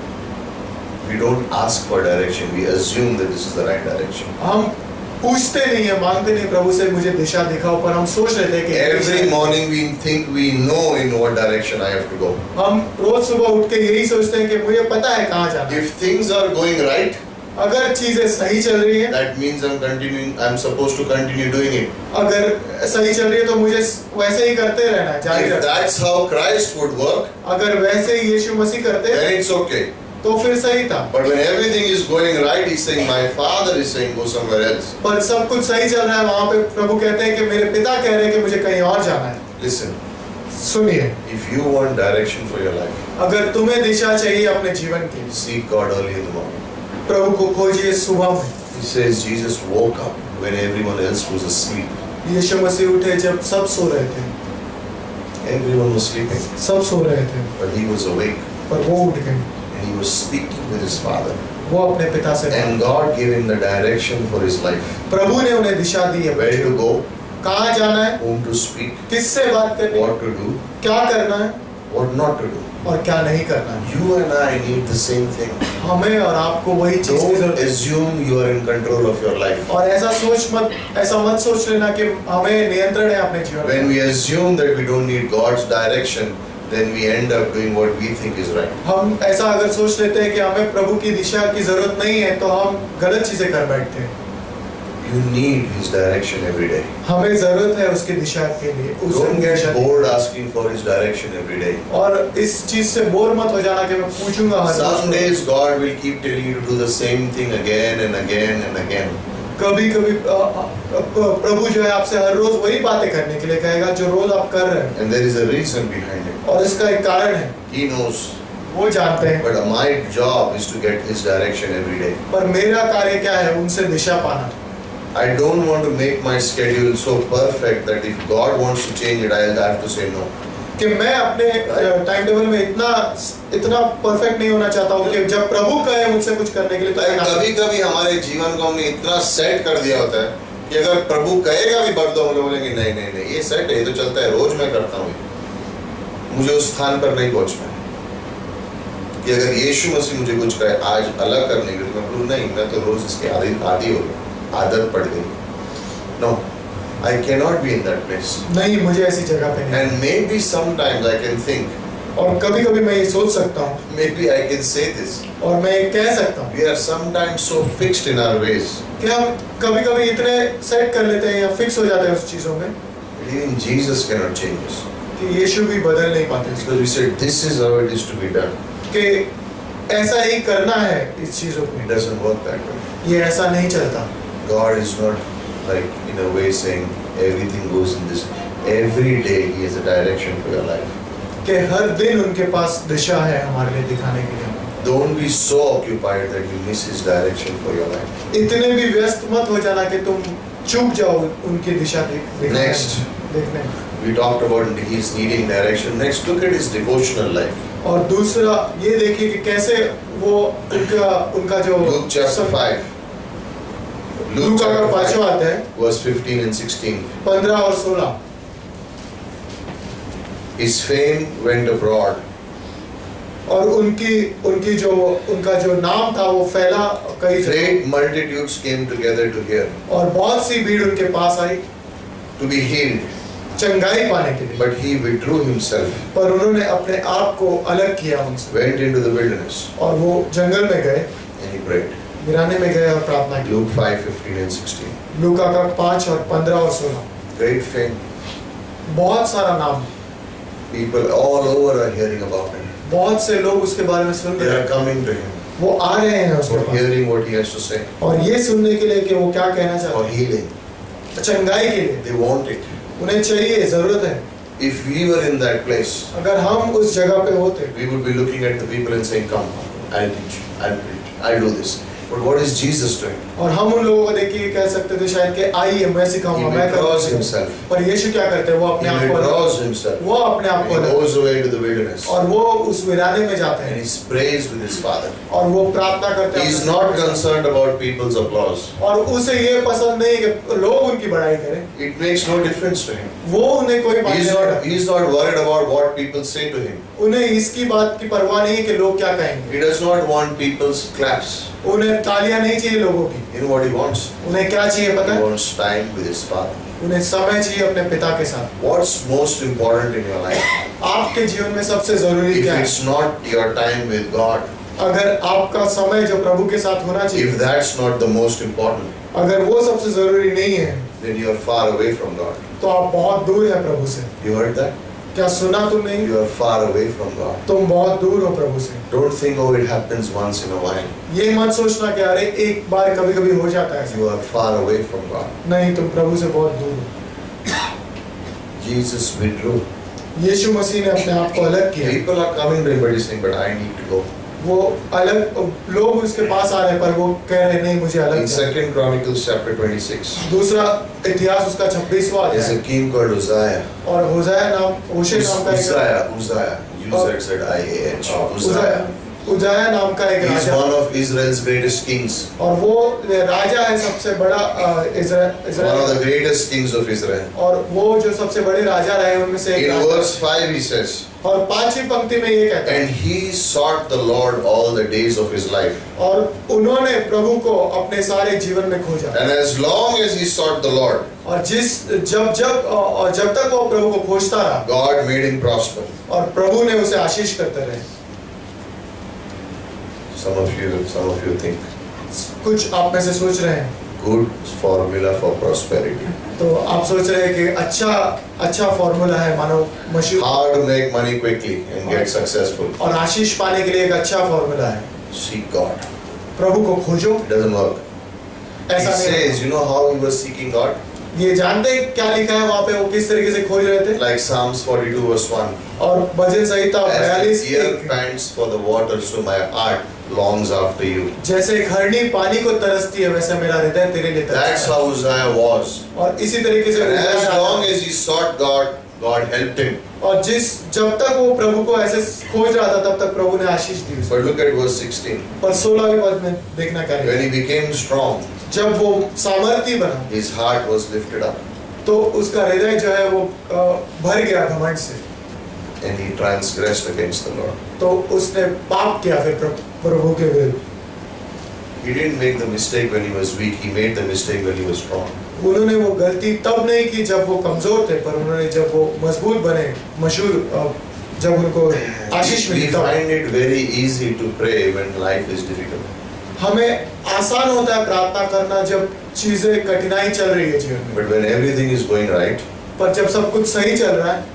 We don't ask for direction. We assume that this is the right direction. हम पूछते नहीं है, मांगते नहीं प्रभु से मुझे दिशा दिखाओ, पर हम सोच लेते हैं कि Every morning we think we know in what direction I have to go. हम रोज सुबह उठ के यही सोचते हैं कि मुझे पता है कहाँ जाना है। If things are going right, अगर चीजें सही चल रही है, that means I'm supposed to continue doing it. अगर सही चल रही है तो मुझे वैसे ही करते रहना है, जारी If रखना है। that's how Christ would work, अगर वैसे ही यीशु मसीह करते then it's okay. तो फिर सही था। But when everything is going right, He's saying, my Father is saying, go somewhere else. पर सब कुछ सही चल रहा है, वहाँ पे प्रभु कहते हैं कि मेरे पिता कह रहे हैं कि मुझे कहीं और जाना है। Listen, सुनिए, if you want direction for your life, अगर तुम्हें दिशा चाहिए अपने जीवन की, seek God early in the morning. प्रभु को खोजिए सुबह में। He says Jesus woke up when everyone else was asleep. यीशु मसीह उठे जब सब सो रहे थे, Everyone was sleeping, सब सो रहे थे, but He was awake पर वो उठ गए and He was speaking with His Father. वो अपने पिता से And God gave him the direction for his life. प्रभु ने उन्हें दिशा दी है Where to go, कहाँ जाना है, whom to speak, किससे बात करनी है, what to do, क्या करना है what not to do. और क्या नहीं करना है। You and I need the same thing. हमें और आपको वही चीज की Don't जरूरत है। assume you are in control of your life. और ऐसा मत सोच लेना कि हमें नियंत्रण है अपने जीवन When में। we assume that we don't need God's direction, then we end up doing what we think is right. हम ऐसा अगर सोच लेते हैं कि हमें प्रभु की दिशा की जरूरत नहीं है तो हम गलत चीजें कर बैठते हैं। You need His direction every day. हमें जरूरत है उसकी दिशा के लिए। Don't get bored asking for His direction every day. और इस चीज से बोर मत हो जाना कि मैं पूछूंगा हर Some days God will keep telling you to do the same thing again and again and again. कभी कभी प्रभु जो है आपसे हर रोज वही बातें करने के लिए कहेगा जो रोज आप कर रहे हैं। And there is a reason behind it. और इसका एक कारण है, He knows. वो जानते हैं। But my job is to get His direction every day. पर मेरा कार्य क्या है, उनसे दिशा पाना। I don't want to make my schedule so perfect that if God wants to change it, I'll have to say no. कि मैं अपने टाइम टेबल में इतना परफेक्ट नहीं होना चाहता हूँ कि जब प्रभु कहे मुझसे कुछ करने के लिए तो कभी कभी हमारे जीवन को हमने इतना सेट कर दिया होता है कि अगर प्रभु कहेगा भी भर दो, हम लोग बोलेंगे नहीं नहीं नहीं, ये सेट है, ये तो चलता है, रोज मैं करता हूँ, मुझे उस स्थान पर नहीं पहुंचना है। कि अगर यीशु मसीह मुझे कुछ कहे आज अलग करने के लिए, मैं बोलूँ नहीं, मैं तो रोज इसके आदी हो गया, आदत पड़ गई। No, I cannot be in that place. नहीं, मुझे ऐसी जगह पे नहीं। And maybe sometimes I can think. और कभी-कभी मैं ये सोच सकता हूँ। Maybe I can say this. और मैं ये कह सकता हूँ। We are sometimes so fixed in our ways. कि हम कभी-कभी इतने सेट कर लेते हैं या फिक्स हो जाते हैं उस चीजों में। Even Jesus cannot change us. कि यीशु भी बदल नहीं पाते। Because we said this is how it is to be done. कि ऐसा ही करना है इस चीजों को। It doesn't work that way. ये ऐसा नहीं चलता। God is not like in a way saying everything goes in this. Every day He has a direction for your life. कि हर दिन उनके पास दिशा है हमारे लिए दिखाने के लिए। Don't be so occupied that you miss His direction for your life. इतने भी व्यस्त मत हो जाना कि तुम चूक जाओ उनकी दिशा Next, देखने। we talked about His needing direction. Next, look at His devotional life. और दूसरा ये देखिए कि कैसे वो उनका जो Luke chapter 5. लूका का 5वां अध्याय verse 15 and 16. 15 और 16। His fame went abroad. और उनका जो नाम था वो फैला कई जगह। Great multitudes came together to hear. और बहुत सी भीड़ उनके पास आई To be healed. चंगाई पाने के लिए। But he withdrew himself. पर उन्होंने अपने आप को अलग किया उनसे। Went into the wilderness. और वो जंगल में गए। And he prayed. वीराने में गए और प्रार्थना की। Luke 5:15 and 16. लूका का 5 और 15 और 16। Great fame. बहुत सारा नाम। People all over are hearing about him. बहुत से लोग उसके बारे में सुन They रहे are हैं। coming to him वो आ रहे हैं उसके for pass. hearing what he has to say. और ये सुनने के लिए कि वो क्या कहना For चाहते healing. हैं। चंगाई के लिए। They want it. उन्हें चाहिए, जरूरत है। If we were in that place, अगर हम उस जगह पे होते, we would be looking at the people and saying, "Come, I'll teach, I'll preach, I'll do this." But what is Jesus doing? और हम उन लोगों को देख के कह सकते थे शायद कि आइए मैं He सिखाऊंगा, मैं withdraws करूंगा। himself. पर यीशु क्या करते हैं? वो अपने He आप को withdraws himself. वो अपने आप He को goes away to the wilderness. और वो उस वीराने में जाते And हैं he prays with his Father. और वो प्रार्थना करते He हैं। is not concerned about people's applause. और उसे ये पसंद नहीं कि लोग उनकी बड़ाई करें। It makes no difference to him. वो उन्हें कोई बात He is not worried about what people say to him. उन्हें इसकी बात की परवाह नहीं है कि लोग क्या कहेंगे। He does not want people's claps. उन्हें तालियां नहीं चाहिए लोगों की। You know what he wants? उन्हें क्या चाहिए पता He है? wants time with his Father. उन्हें समय चाहिए अपने पिता के साथ। What's most important in your life? आपके जीवन में सबसे जरूरी If क्या है? it's not your time with God, अगर आपका समय जो प्रभु के साथ होना चाहिए, if that's not the most important, अगर वो सबसे जरूरी नहीं है, then you are far away from God. तो आप बहुत दूर हैं प्रभु से। You heard that? क्या सुना तुमने? You are far away from God. तुम बहुत दूर हो प्रभु से। Don't think, oh, it happens once in a while. ये मत सोचना कि अरे एक बार कभी-कभी हो जाता है। You are far away from God. नहीं, तुम प्रभु से बहुत दूर हो। Jesus withdrew. यीशु मसीह ने अपने आप को अलग किया। People are coming to him, but he's saying, but I need to go. वो अलग लोग उसके पास आ रहे हैं पर वो कह रहे नहीं, मुझे अलग In जाना है। 2 Chronicles chapter 26, दूसरा इतिहास उसका 26वां there's अध्याय a king called Uzziah. और होशे नाम का एक Uzziah. U-Z-Z-I-A-H. Uzziah. उजाया नाम का एक He is Raja, one of Israel's greatest kings. और वो राजा है सबसे बड़ा One of Israel, the greatest kings of Israel. और वो जो सबसे बड़े राजा रहे उनमें से एक In Raja. verse 5 he says, और 5वीं पंक्ति में ये कहता है, and he sought the Lord all the days of his life. और उन्होंने प्रभु को अपने सारे जीवन में खोजा, And as long as he sought the Lord, और जब तक वो प्रभु को खोजता रहा, God made him prosper. और प्रभु ने उसे आशीष करते रहे। Some of you think, कुछ आप में से सोच रहे हैं, good formula for prosperity. तो आप सोच रहे हैं कि अच्छा फॉर्मूला है, मानो मशहूर How to make money quickly and get successful. और आशीष पाने के लिए एक अच्छा फॉर्मूला है, Seek God. प्रभु को खोजो। It doesn't work. He ऐसा नहीं, says, you know how he was seeking God? ये जानते हैं क्या लिखा है वहाँ पे, वो किस तरीके से खोज रहे थे? Like Psalms 42 verse 1. और भजन संहिता As the 42 deer pants for the water, so my heart longs after you. जैसे एक हरणी पानी को तरसती है, वैसे मेरा हृदय तेरे लिए That's तरसता है। how Uzziah was. और इसी तरीके से And as उजाया long as he sought God, God helped him. और जब तक वो प्रभु को ऐसे खोज रहा था, तब तक प्रभु ने आशीष दी उसे। But look at verse 16. पर 16वीं पद में देखना क्या When है, he became strong, जब वो सामर्थी बना, his heart was lifted up तो उसका हृदय जो है वो भर गया घमंड से, and he transgressed against the Lord. तो उसने पाप किया फिर प्रभु के विरुद्ध। He didn't make the mistake when he was weak, he made the mistake when he was strong. उन्होंने वो गलती तब नहीं की जब वो कमजोर थे, पर उन्होंने जब वो मजबूत बने, मशहूर, जब उनको आशीष We मिली तब। find it very easy to pray when life is difficult. हमें आसान होता है प्रार्थना करना जब चीजें कठिनाई चल रही है जीवन में, But when everything is going right, पर जब सब कुछ सही चल रहा है,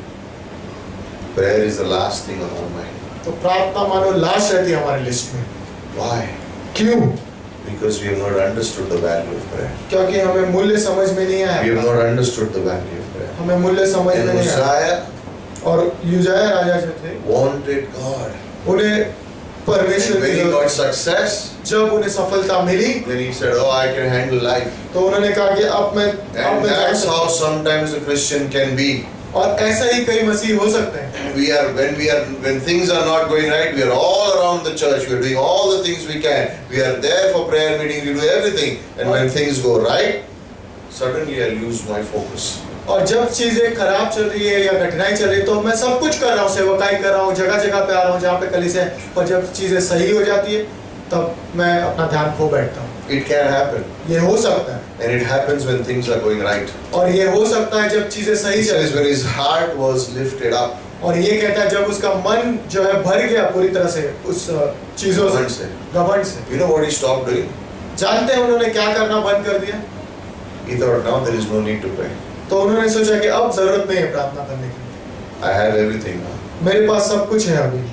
prayer is the last thing on our mind. तो प्रार्थना मानो लाश रहती है हमारी लिस्ट में। Why? क्यों? Because we have not understood the value of prayer. क्योंकि हमें मूल्य समझ में नहीं We आया, have not understood the value of prayer. हमें मूल्य समझ में And नहीं आया। Uzziah और यूजाया राजा जो थे, wanted God. उन्हें And परमेश्वर when की he got जरूरत, success, जब उन्हें सफलता मिली, then he said, oh, I can handle life. तो उन्होंने कहा कि अब मैं And that's how sometimes a Christian can be. और ऐसा ही कई मसीह हो सकते हैं। When things are not going right, we are all around the church. We are doing all the things we can. We are there for prayer meetings. We do everything. And when things go right, suddenly I lose my focus. और जब चीजें खराब चल रही है या कठिनाई चल रही है, तो मैं सब कुछ कर रहा हूँ, सेवकाई कर रहा हूँ, जगह जगह पे आ रहा हूँ जहाँ पे कलीसिया है, पर जब चीजें सही हो जाती है, तब मैं अपना ध्यान खो बैठता हूँ। It can happen. ये हो सकता है, And it happens when things are going right. और ये हो सकता है जब चीजें He सही says चल, when his heart was lifted up, और ये कहता है जब उसका मन जो है भर गया पूरी तरह से उस चीजों घमंड से, से। घमंड से। you know what he stopped doing? जानते हैं उन्होंने क्या करना बंद कर दिया? He thought, now there is no need to pray. तो उन्होंने सोचा कि अब जरूरत नहीं है प्रार्थना करने की, I have everything now. मेरे पास सब कुछ है अभी,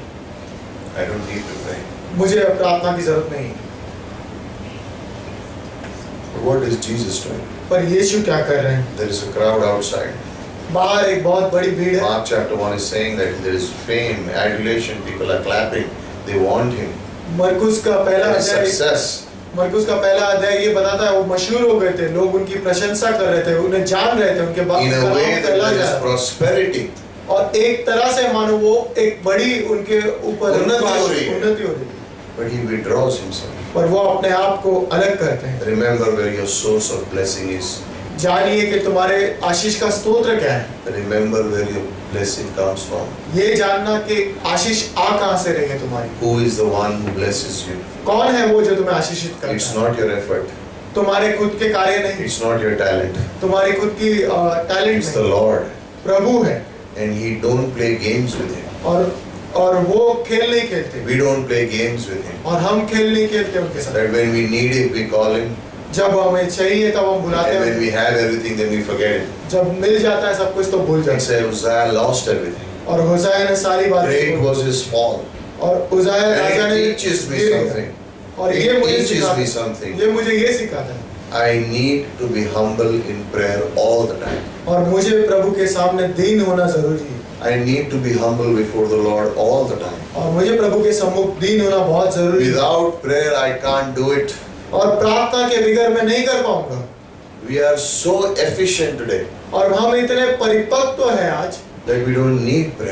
I don't need to pray. मुझे अब प्रार्थना की जरूरत नहीं है। But what is Jesus doing? पर यीशु क्या कर रहे हैं? There is a crowd outside. बाहर एक बहुत बड़ी भीड़ है। Mark chapter 1 is saying that there is fame, adulation, people are clapping, they want him. मरकुस का पहला There is अध्याय, success. मरकुस का पहला अध्याय ये बताता है वो मशहूर हो गए थे, लोग उनकी प्रशंसा कर रहे थे, उन्हें जान रहे थे, उनके बाद In a way that फैला there जा is रहा है। prosperity. और एक तरह से मानो वो एक बड़ी उनके ऊपर उन्नति हो रही है। उन्नति हो रही है, But he withdraws himself. पर वो अपने आप को अलग करते हैं। Remember where your source of blessing is. जानिए कि तुम्हारे आशीष का स्तोत्र क्या है। Remember where your blessing comes from. ये जानना कि आशीष आ कहाँ से रही है तुम्हारी। Who is the one who blesses you? कौन है वो जो तुम्हें आशीषित करता It's है? not your effort. तुम्हारे खुद के कार्य नहीं, It's not your talent. तुम्हारी खुद की टैलेंट It's the नहीं, Lord. प्रभु है। And he don't play games with him. और वो खेल नहीं खेलते, We don't play games with him. और हम खेल नहीं खेलते उनके साथ। That when we need him, we call him. जब हमें चाहिए तब हम बुलाते And when हैं, we have everything, then we forget it. जब मिल जाता है सब कुछ तो भूल He जाते said Uzziah lost everything. हैं। और होशाया ने सारी Great बातें, was his fall. और उजाया राजा And ने it teaches me ये- something. और It ये मुझे teaches me सिखाता something. है, ये मुझे ये सिखाता है, I need to be humble in prayer all the time. और मुझे प्रभु के सामने दीन होना जरूरी है, I need to be humble before the Lord all the time. और मुझे प्रभु के सम्मुख दीन होना बहुत जरूरी है। Without prayer, I can't do it. और प्रार्थना के बिगर मैं नहीं कर पाऊंगा। We are so efficient today और हम इतने परिपक्व हैं आज that we don't need prayer.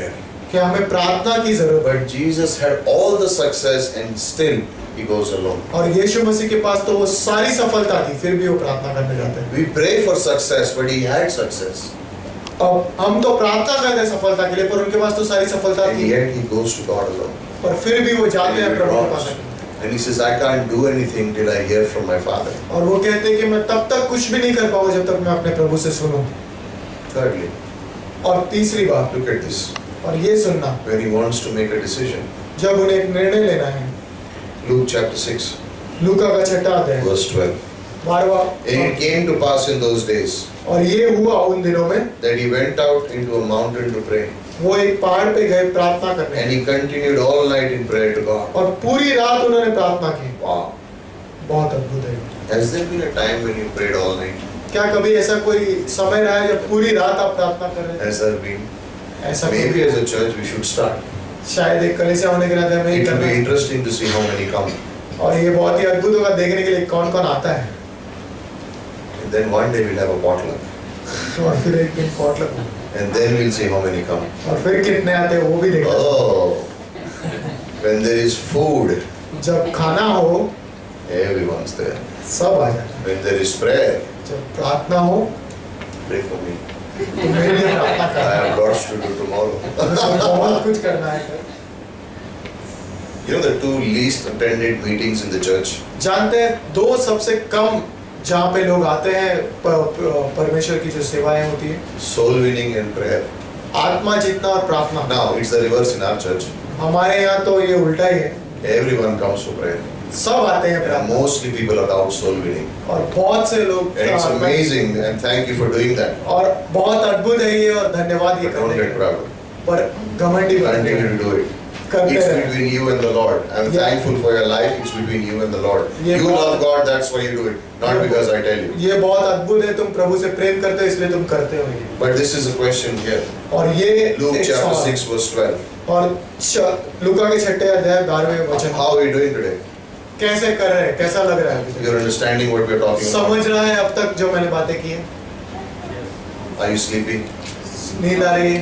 कि हमें प्रार्थना की जरूरत है। But Jesus had all the success and still he goes alone. और यीशु मसीह के पास तो वो सारी सफलता थी, फिर भी वो प्रार्थना करने जाते हैं। We pray for success, but he had success. अब हम तो प्रार्थना करते हैं सफलता के लिए, पर उनके पास तो सारी सफलता And थी, yet he goes to God alone. पर फिर भी वो जाते हैं प्रभु के पास। And he says, I can't do anything till I hear from my Father. और वो कहते हैं कि मैं तब तक कुछ भी नहीं कर पाऊंगा जब तक मैं अपने प्रभु से सुनूं। Thirdly, और तीसरी बात, look at this. और ये सुनना, When he wants to make a decision. जब उन्हें एक निर्णय लेना है। Luke chapter 6, लूका का 6वां अध्याय verse 12. 12वां। And it came to pass in those days और ये हुआ उन दिनों में, that he went out into a mountain to pray. वो एक पहाड़ पे गए प्रार्थना करने, And he continued all night in prayer to God. और पूरी रात उन्होंने प्रार्थना की। Wow. बहुत अद्भुत है। Has there been a time when you prayed all night? क्या कभी ऐसा कोई समय रहा है जब पूरी रात आप प्रार्थना कर रहे हैं? Has there been? ऐसा Maybe as a church we should start. शायद एक कलीसिया होने के नाते हमें ये It will करना be है। interesting to see how many come. और ये बहुत ही अद्भुत होगा देखने के लिए कौन कौन आता है। And then one day we'll have a potluck. और फिर एक दिन पॉटलक होगा। And then we'll see how many come. और फिर कितने आते हैं वो भी देखना। Oh, when there is food, जब खाना हो everyone's there. सब आ जाए। When there is prayer, जब प्रार्थना हो pray for me. तो मेरे लिए प्रार्थना I करना। have lots to do tomorrow. बहुत कुछ करना है। You know the two least attended meetings in the church? जानते हैं दो सबसे कम जहाँ पे लोग आते हैं परमेश्वर की जो सेवाएं होती है, Soul winning and prayer. आत्मा जीतना और प्रार्थना। Now it's the reverse in our church. हमारे यहाँ तो ये उल्टा ही है, Everyone comes for prayer. सब आते हैं And प्रार्थना, mostly people are out soul winning. और बहुत से लोग And it's amazing and thank you for doing that. और बहुत अद्भुत है ये, और धन्यवाद ये But don't करने get के, proud. पर घमंडी Continue to do it. करते It's रहे। between you and the Lord. I'm Yeah. thankful for your life. It's between you and the Lord. ये You बहुत- love God, that's why you do it. Not ये because I tell you. ये बहुत अद्भुत है, तुम प्रभु से प्रेम करते हो इसलिए तुम करते हो ये। But this is a question here. और ये Luke एक chapter सवाल। 6 verse 12. और लूका के 6 अध्याय 12वें वचन, How are you doing today? कैसे कर रहे हैं, कैसा लग रहा है अभी तक? You're understanding what we're talking about. समझ रहा है अब तक जो मैंने बातें की है? Are you sleepy? नींद आ रही है?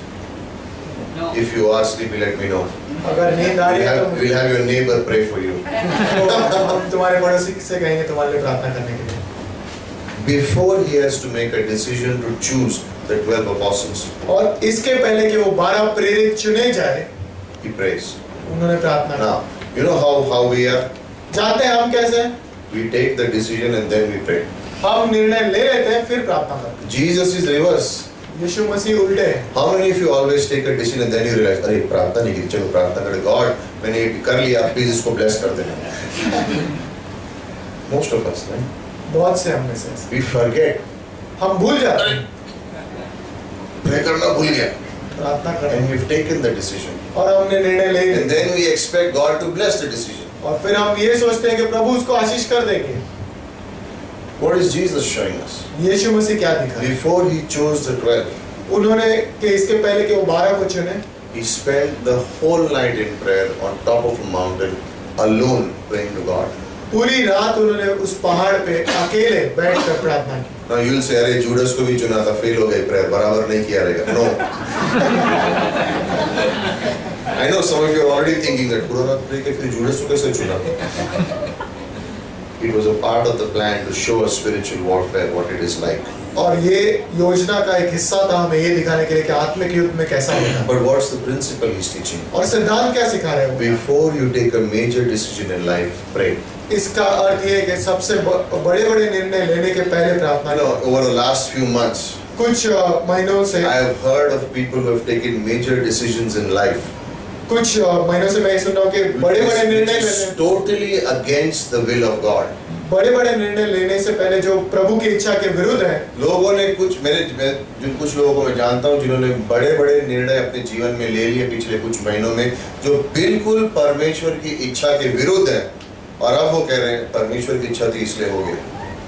If you are sleepy, let me know. अगर नींद आ रही है तो We'll have your neighbor pray for you. हम तुम्हारे पड़ोसी से कहेंगे तुम्हारे लिए प्रार्थना करने के लिए। Before he has to make a decision to choose the 12 apostles, और इसके पहले कि वो 12 प्रेरित चुने जाए, he prays. उन्होंने प्रार्थना की। Now, you know how we are? जानते हैं हम कैसे हैं? We take the decision and then we pray. हम निर्णय ले लेते हैं फिर प्रार्थना करते हैं। Jesus is reverse. यीशु मसीह उल्टे हैं। How many of you always take a decision and then you realize, अरे प्रार्थना नहीं की, चलो प्रार्थना करें, God मैंने ये कर लिया, प्लीज इसको bless कर देना। Most of us, right? बहुत से हम में से We forget. हम भूल जाते हैं Pray करना भूल गया. प्रार्थना करना, And we've taken the decision. और हमने निर्णय ले And लिया, then we expect God to bless the decision. और फिर हम ये सोचते हैं कि प्रभु उसको आशीष कर देंगे। What is Jesus showing us? यीशु मसीह क्या दिखा? Before he chose the 12, उन्होंने कि इसके पहले कि वो 12 को चुने, he spent the whole night in prayer on top of a mountain, alone praying to God. पूरी रात उन्होंने उस पहाड़ पे अकेले बैठकर प्रार्थना की। Now you'll say, अरे जूडस को भी चुना था, फेल हो गई prayer, बराबर नहीं किया रहेगा. No. I know some of you are already thinking that पूरा रात pray के फिर जूडस को कैसे चुना? It was a part of the plan to show us spiritual warfare, what it is like. और ये योजना का एक हिस्सा था हमें ये दिखाने के लिए कि आत्मिक युद्ध में कैसा होता है। But what's the principle he's teaching? और सिद्धांत क्या सिखा रहे हो? Before you take a major decision in life, pray. इसका अर्थ ये है कि सबसे बड़े-बड़े निर्णय लेने के पहले प्रार्थना You know, over the last few months, कुछ महीनों से I have heard of people who have taken major decisions in life, कुछ महीनों से मैं ये सुन रहा हूँ कि बड़े-बड़े निर्णय which is लेने totally against the will of God. बड़े-बड़े निर्णय लेने से पहले जो प्रभु की इच्छा के विरुद्ध है, लोगों ने कुछ जिन कुछ लोगों को मैं जानता हूँ जिन्होंने बड़े-बड़े निर्णय अपने जीवन में ले लिए पिछले कुछ महीनों में, जो बिल्कुल परमेश्वर की इच्छा के विरुद्ध है, और अब वो कह रहे हैं परमेश्वर की इच्छा थी इसलिए हो गया।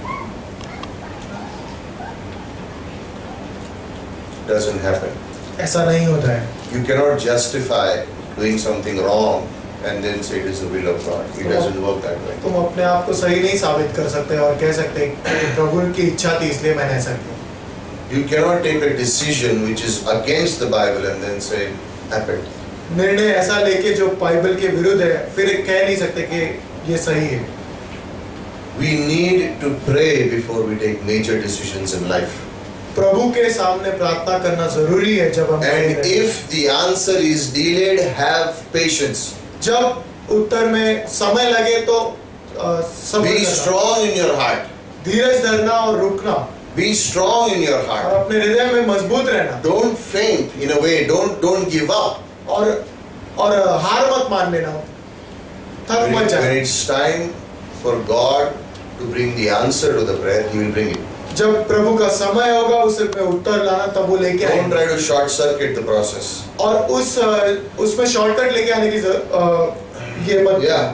Doesn't happen. ऐसा नहीं होता है। You cannot justify doing something wrong and then say it is the will of God. It doesn't work that way. तुम अपने आप को सही नहीं साबित कर सकते और कह सकते कि प्रभु की इच्छा थी इसलिए मैंने ऐसा किया। You cannot take a decision which is against the Bible and then say happened. निर्णय ऐसा लेके जो बाइबल के विरुद्ध है, फिर कह नहीं सकते कि ये सही है। We need to pray before we take major decisions in life. प्रभु के सामने प्रार्थना करना जरूरी है जब हम And if the answer is delayed, have patience. जब उत्तर में समय लगे तो सब्र Be करना, strong in your heart. धीरज धरना और रुकना, Be strong in your और heart. अपने हृदय में मजबूत रहना, Don't faint in a way. Don't give up. और हार मत मान लेना, थक मत When जाए। it's time for God to bring the answer to the prayer, He will bring it. जब प्रभु का समय होगा उसमें उत्तर लाना, तब वो लेके Don't आएंगे। try to short circuit the process. और उसमें शॉर्टकट लेके आने की ये मत। Yeah.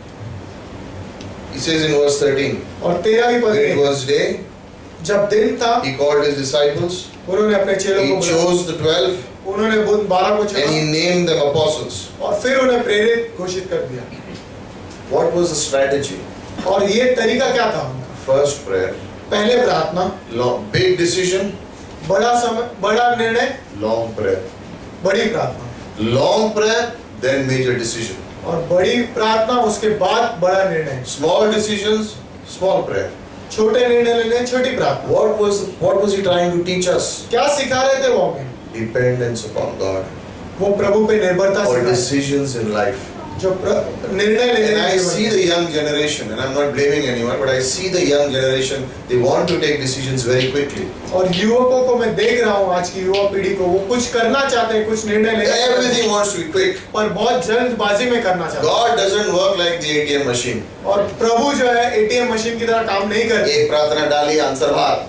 He says in verse 13, और 13वीं पद when it में, was day, जब दिन था, He called His disciples. उन्होंने अपने चेलों He को बुलाया, chose the 12 उन्होंने 12 को and चुना He named them apostles. और फिर उन्हें प्रेरित घोषित कर दिया। What was the strategy? और ये तरीका क्या था उनका? First prayer, पहले प्रार्थना, big decision, बड़ा निर्णय, long prayer. बड़ी प्रार्थना, Long prayer, then major decision. और बड़ी प्रार्थना उसके बाद बड़ा निर्णय। Small decisions, small prayer. छोटे निर्णय लेने, छोटी प्रार्थना। What was He trying to teach us? क्या सिखा रहे थे वो हमें? Dependence upon God वो प्रभु पे निर्भरता for सिखा, decisions in life. जो निर्णय And लेने I के see जीवन the young generation, and I'm not blaming anyone, but I see the young generation, they want to take decisions very quickly. में। और युवकों को मैं देख रहा हूँ, आज की युवा पीढ़ी को, वो कुछ करना चाहते हैं, कुछ निर्णय लेना चाहते हैं, Everything wants to be quick. पर बहुत जल्दबाजी में करना चाहते हैं। God doesn't work like the ATM machine. और प्रभु जो है एटीएम मशीन की तरह काम नहीं करते, एक प्रार्थना डाली, आंसर बाहर.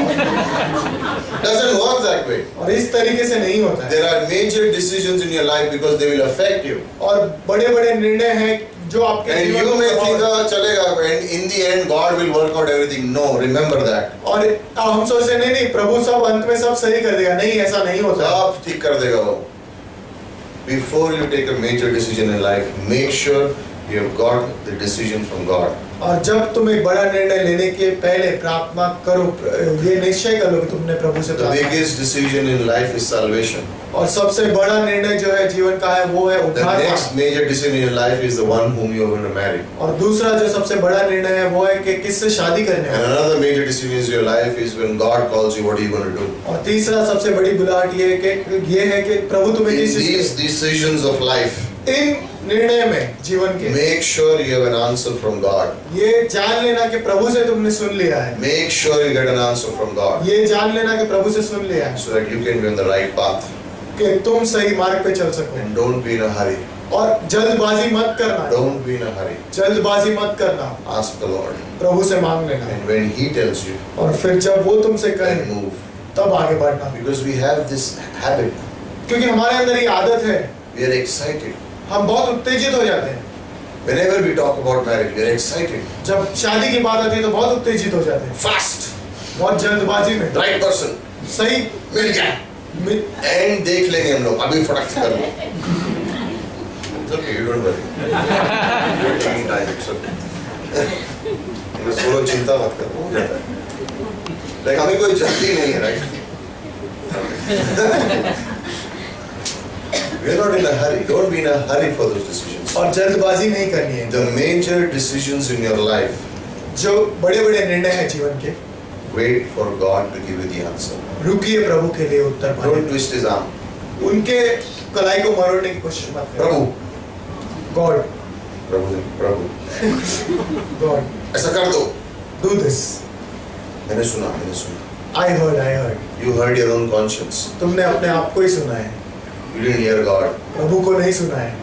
Doesn't work that way. और इस तरीके से नहीं होता है। There are major decisions in your life because they will affect you. और बड़े-बड़े निर्णय हैं जो आपके And जीवन you को may प्रभावित think, oh, chalega, and in the end, God will work out everything. No, remember that. और हम सोचते नहीं प्रभु सब अंत में सब सही कर देगा, नहीं ऐसा नहीं होता। सब ठीक कर देगा वो. Before you take a major decision in life, make sure you have got the decision from God. और जब तुम एक बड़ा निर्णय लेने के पहले प्रार्थना करो, ये निश्चय करो कि तुमने प्रभु से The प्रार्थना। biggest decision in life is salvation. और सबसे बड़ा निर्णय जो है जीवन का है वो है The उद्धार next का। major decision in your life is the one whom you are going to marry. और दूसरा जो सबसे बड़ा निर्णय है वो है कि किससे शादी करने And वाला। another major decision in your life is when God calls you, what are you going to do? और तीसरा सबसे बड़ी बुलाहट ये है कि प्रभु तुम्हें In किस चीज़ these decisions of life, इन निर्णय में जीवन के make sure you have an answer from God. ये जान लेना कि प्रभु से तुमने सुन लिया है, Make sure you get an answer from God ये जान लेना कि प्रभु से सुन लिया है so that you can be on the right path. कि तुम सही मार्ग पे चल सको। And don't be in a hurry. और जल्दबाजी मत करना, Don't be in a hurry. जल्दबाजी मत करना, Ask the Lord. प्रभु से मांग लेना, And when He tells you, और फिर जब वो तुमसे then कहे move. तब आगे बढ़ना। Because we have this habit. क्योंकि हमारे अंदर ये आदत है, We are excited. हम बहुत उत्तेजित हो जाते हैं। Whenever we talk about marriage, we are excited. जब शादी की बात आती है तो बहुत उत्तेजित हो जाते हैं, Fast. बहुत जल्दबाजी में। Right person. सही मिल गया. And देख लेंगे हम लोग. अभी फटाक से कर लो. It's okay, you don't worry. You're taking time. It's okay. बस बोलो चिंता मत करो. हो जाता है. Like हमें कोई जल्दी नहीं है, right? We are not in a hurry. Don't be in a hurry for those decisions. और जल्दबाजी नहीं करनी है। The major decisions in your life, जो बड़े-बड़े निर्णय हैं जीवन के, wait for God to give you the answer. रुकिए प्रभु के लिए उत्तर पाने। Don't twist His arm. उनके कलाई को मरोड़ने की कोशिश मत करो। प्रभु, गॉड, प्रभु, गॉड, ऐसा कर दो. Do this. मैंने सुना. I heard. You heard your own conscience. तुमने अपने आप को ही सुना है, You didn't hear God. प्रभु को नहीं सुना है।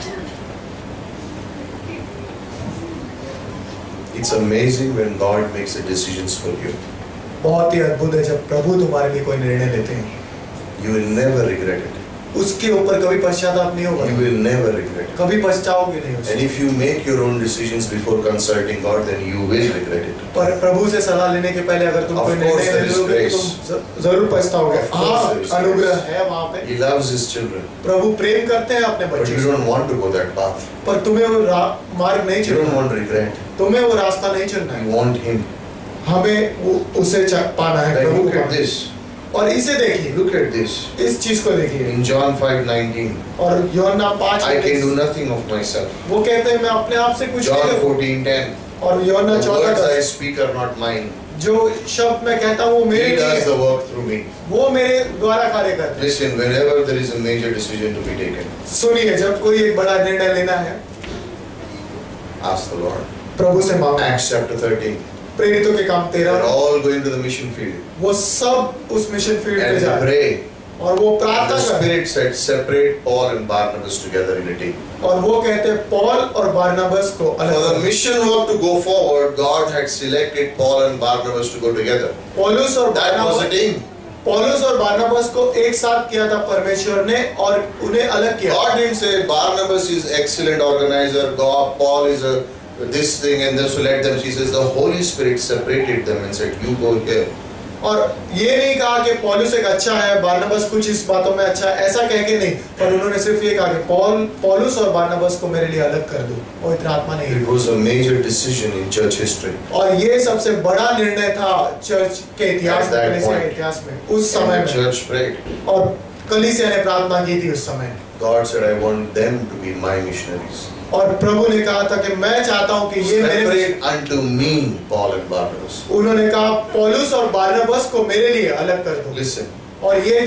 It's amazing when God makes the decisions for you. बहुत ही अद्भुत है जब प्रभु तुम्हारे लिए कोई निर्णय लेते हैं, You will never regret it. उसके ऊपर कभी पश्चाताप नहीं होगा, You will never regret it. कभी पछताओगे नहीं And उससे। if you make your own decisions before consulting God, then you will regret it. पर प्रभु से सलाह लेने के पहले अगर तुम Of कोई course निर्णय there is लोगे तो grace. तुम जरूर पछताओगे। Of course there is अनुग्रह grace. है वहाँ पे, He loves His children. प्रभु प्रेम करते हैं अपने But बच्चों you से, don't want to go that path. पर तुम्हें वो मार्ग नहीं You don't चुनना, want regret. तुम्हें वो रास्ता नहीं चुनना है, You want Him. हमें उसे पाना है, Like प्रभु look को at पाना है। this. और इसे देखिए, Look at this. इस चीज को देखिए। In John 5:19, और यूहन्ना 5 I can do nothing of myself. वो कहते हैं मैं अपने आप से कुछ नहीं John करूं। 14:10, और यूहन्ना the words 14:10, I speak are not mine. जो शब्द मैं कहता हूँ वो मेरे He does लिए, the work through me. वो मेरे द्वारा कार्य करते हैं। Listen, whenever there is a major decision to be taken, सुनिए, जब कोई एक बड़ा निर्णय लेना है, ask the Lord. प्रभु से मांगो। Acts chapter 13. प्रेरितों के काम They're 13, all going to the mission field. वो सब उस मिशन फील्ड पे And जा they रहे हैं pray. और वो And प्रार्थना the कर रहे हैं। Spirit said, separate Paul and Barnabas together in a team. और वो कहते हैं पौल और बारनबास को अलग For the करो। mission work to go forward, God had selected Paul and Barnabas to go together. पौलुस और That was a बारनबास, team. पौलुस और बारनबास को एक साथ किया था परमेश्वर ने और उन्हें अलग किया। God didn't say Barnabas is excellent organizer, God, Paul is a this thing, and then so let them. He says the Holy Spirit separated them and said, you go here. और ये नहीं कहा कि पौलुस एक अच्छा है, बारनबास कुछ इस बातों में अच्छा है, ऐसा कह के नहीं, पर उन्होंने सिर्फ ये कहा कि पौलुस और बारनबास को मेरे लिए अलग कर दो। पवित्र आत्मा ने It was a major decision in church history. और ये सबसे बड़ा निर्णय था चर्च के इतिहास At में, that कलीसिया के point. इतिहास में, उस And समय the में। church prayed. और कलीसिया ने प्रार्थना की थी उस समय। God said, I want them to be my missionaries. और प्रभु ने कहा था कि मैं चाहता हूं कि ये मेरे, Separate unto me Paul and Barnabas. उन्होंने कहा पौलुस और बारनबास को मेरे लिए अलग कर दो। Listen, और ये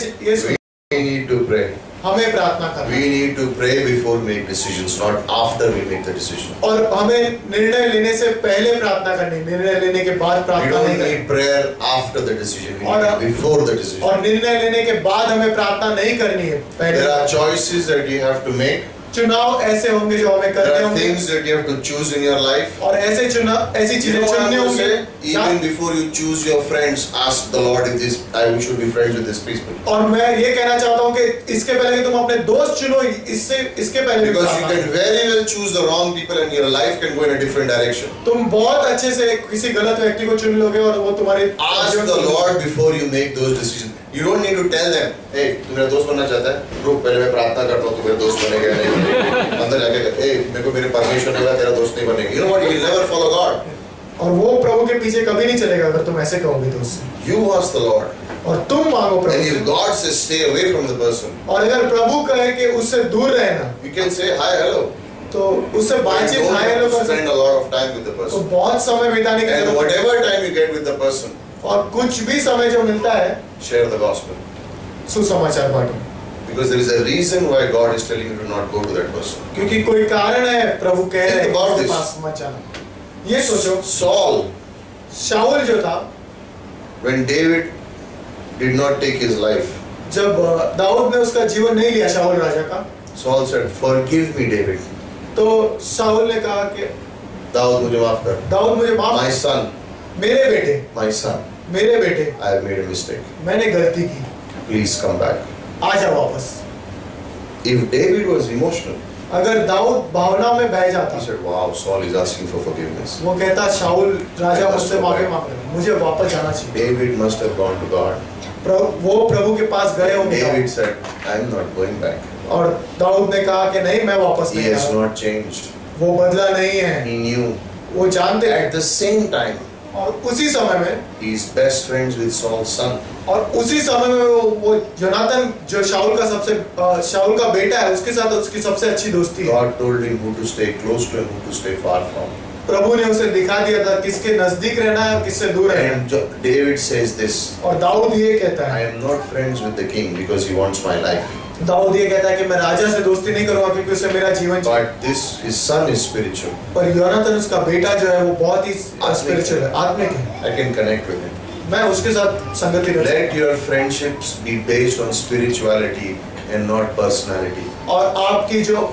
we need to pray. हमें प्रार्थना करना We need to pray before we make decisions, not after we make the decision. और हमें निर्णय लेने से पहले प्रार्थना करनी, निर्णय लेने के बाद We प्रार्थना don't नहीं करनी। need prayer after the decision. We need it before the decision. और निर्णय लेने के बाद हमें प्रार्थना नहीं करनी है, There are पहले choices that you have to make. चुनाव ऐसे होंगे जो हमें There करने are होंगे things that you have to choose in your life. और ऐसे चुनाव, ऐसी You चीजें know what I'm चुनने going to होंगे। say? Even before you choose your friends, ask the Lord if this I should be friends with these people. और मैं ये कहना चाहता हूँ कि इसके पहले कि तुम अपने दोस्त चुनो, इसके पहले भी Because you प्रार्थना can very well choose the wrong people and your life can go in a different direction. तुम बहुत अच्छे से किसी गलत व्यक्ति को चुन लोगे और वो तुम्हारे Ask the Lord before you make those decisions. You don't need to tell them, hey, तू मेरा दोस्त बनना चाहता है? रुक, पहले मैं प्रार्थना करता हूँ, तू मेरा दोस्त बनेगा या नहीं बनेगा? अंदर जाके कह, hey, मेरे को मेरे परमेश्वर ने कहा तेरा दोस्त नहीं बनेगा. You know what? You'll never follow God. और वो प्रभु के पीछे कभी नहीं चलेगा अगर तुम ऐसे कहोगे तो उससे। You ask the Lord. और तुम मांगो And प्रभु if से। God says stay away from the person, और अगर प्रभु कहे कि उससे दूर रहना, you can say hi, hello. तो उससे बातचीत You hi don't hello have to कर spend सकते a lot of time with the हो। तो person. बहुत समय बिताने की And जरूरत है। whatever time you get with the person, और कुछ भी समय जो मिलता है, share the gospel. सुसमाचार बांटो। Because there is a reason why God is telling you to not go to that person. क्योंकि कोई कारण है, प्रभु कह रहे हैं Think about उसके this. पास मत जाना। ये सोचो, Saul, शाऊल जो था, when David did not take his life, जब दाऊद ने उसका जीवन नहीं लिया शाऊल राजा का, Saul said, forgive me, David. तो शाऊल ने कहा कि दाऊद मुझे माफ कर. दाऊद मुझे माफ My कर, son, मेरे बेटे, my son, मेरे बेटे, I have made a mistake. मैंने गलती की, Please come back. आ जा वापस। If David was emotional, अगर दाऊद भावना में बह जाता, he said, wow, Saul is asking for forgiveness. वो कहता शाऊल राजा मुझसे माफी मांग रहा है, मुझे वापस जाना चाहिए। David must have gone to God. वो प्रभु के पास गए होंगे David said, I'm not going back. और दाऊद ने कहा कि नहीं, मैं वापस He नहीं has आऊंगा। not changed. वो बदला नहीं है, He knew. वो जानते हैं। At the same time, और उसी समय में, he is best friends with Saul's son. और उसी समय में वो योनाथन जो शाऊल का बेटा है, उसके साथ उसकी सबसे अच्छी दोस्ती है। God told him who to stay close to and who to stay far from. प्रभु ने उसे दिखा दिया था किसके नजदीक रहना है और किससे दूर रहना है। And David says this, और दाऊद ये कहता I है, am not friends with the king because he wants my life. Dawood ये कहता है कि मैं राजा से दोस्ती नहीं करूंगा क्योंकि उसे मेरा जीवन चाहिए। But his son is spiritual. पर योनाथन उसका बेटा जो है वो बहुत ही स्पिरिचुअल है, आत्मिक है। I can connect with him. मैं उसके साथ संगति रख सकता Let your friendships be based on spirituality and not personality. हूं। और आपकी जो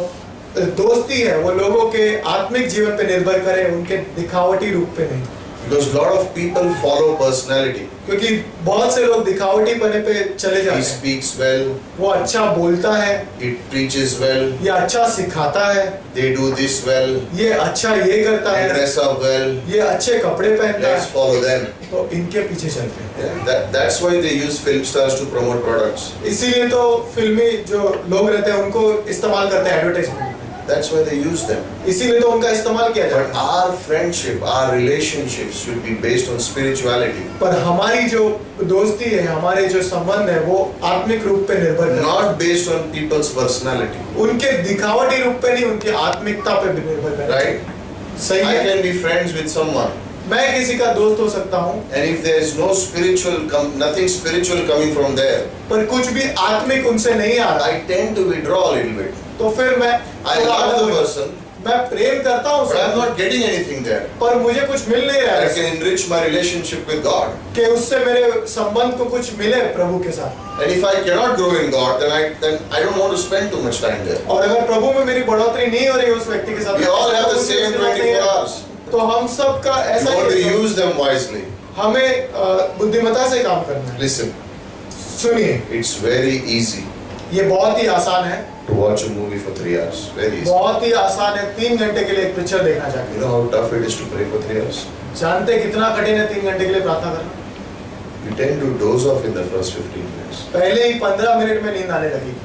दोस्ती है वो लोगों के आत्मिक जीवन पे निर्भर करे, उनके दिखावटी रूप पे नहीं। Because a lot of people follow personality. क्योंकि बहुत से लोग दिखावटी पने पे चले He जाते हैं। speaks well, वो अच्छा बोलता है, he preaches well, ये अच्छा सिखाता है, they do this well, ये अच्छा ये करता they है, dress up well. ये अच्छे कपड़े पहनता Let's है, follow them. तो इनके पीछे चलते हैं। Yeah, that's why they use film stars to promote products. इसीलिए तो फिल्मी जो लोग रहते हैं उनको इस्तेमाल करते हैं एडवर्टाइजमेंट में। That's why they use them. इसीलिए तो उनका इस्तेमाल किया But जाता है। our friendship, our relationships should be based on spirituality. पर हमारी जो दोस्ती है, हमारे जो संबंध है, वो आत्मिक रूप पे निर्भर करता है। Not based on people's personality. उनके दिखावटी रूप पे नहीं, उनकी आत्मिकता पे भी निर्भर करता है। Right? सही I है। can be friends with someone. मैं किसी का दोस्त हो सकता हूँ, And if there is nothing spiritual coming from there, पर कुछ भी आत्मिक उनसे नहीं आ रहा, I tend to withdraw a little bit. तो फिर मैं I love the person, मैं प्रेम करता हूँ but I'm उससे, not getting anything there. पर मुझे कुछ मिल नहीं रहा I है can enrich my relationship with God. कि उससे मेरे संबंध को कुछ मिले प्रभु के साथ। And if I cannot grow in God, then I don't want to spend too much time there. और अगर प्रभु में मेरी बढ़ोतरी नहीं हो रही उस व्यक्ति के साथ, We all have the same 24 hours. तो हम सब का You ऐसा want to ही है। use them wisely. हमें बुद्धिमत्ता से काम करना है। Listen, सुनिए, it's very easy ये बहुत ही आसान है, to watch a movie for 3 hours. Very easy. बहुत ही आसान है 3 घंटे के लिए एक पिक्चर देखना You चाहिए। know how tough it is to pray for 3 hours? जानते हैं कितना कठिन है 3 घंटे के लिए प्रार्थना करना? You tend to doze off in the first 15 minutes. पहले ही 15 मिनट में नींद आने लगेगी।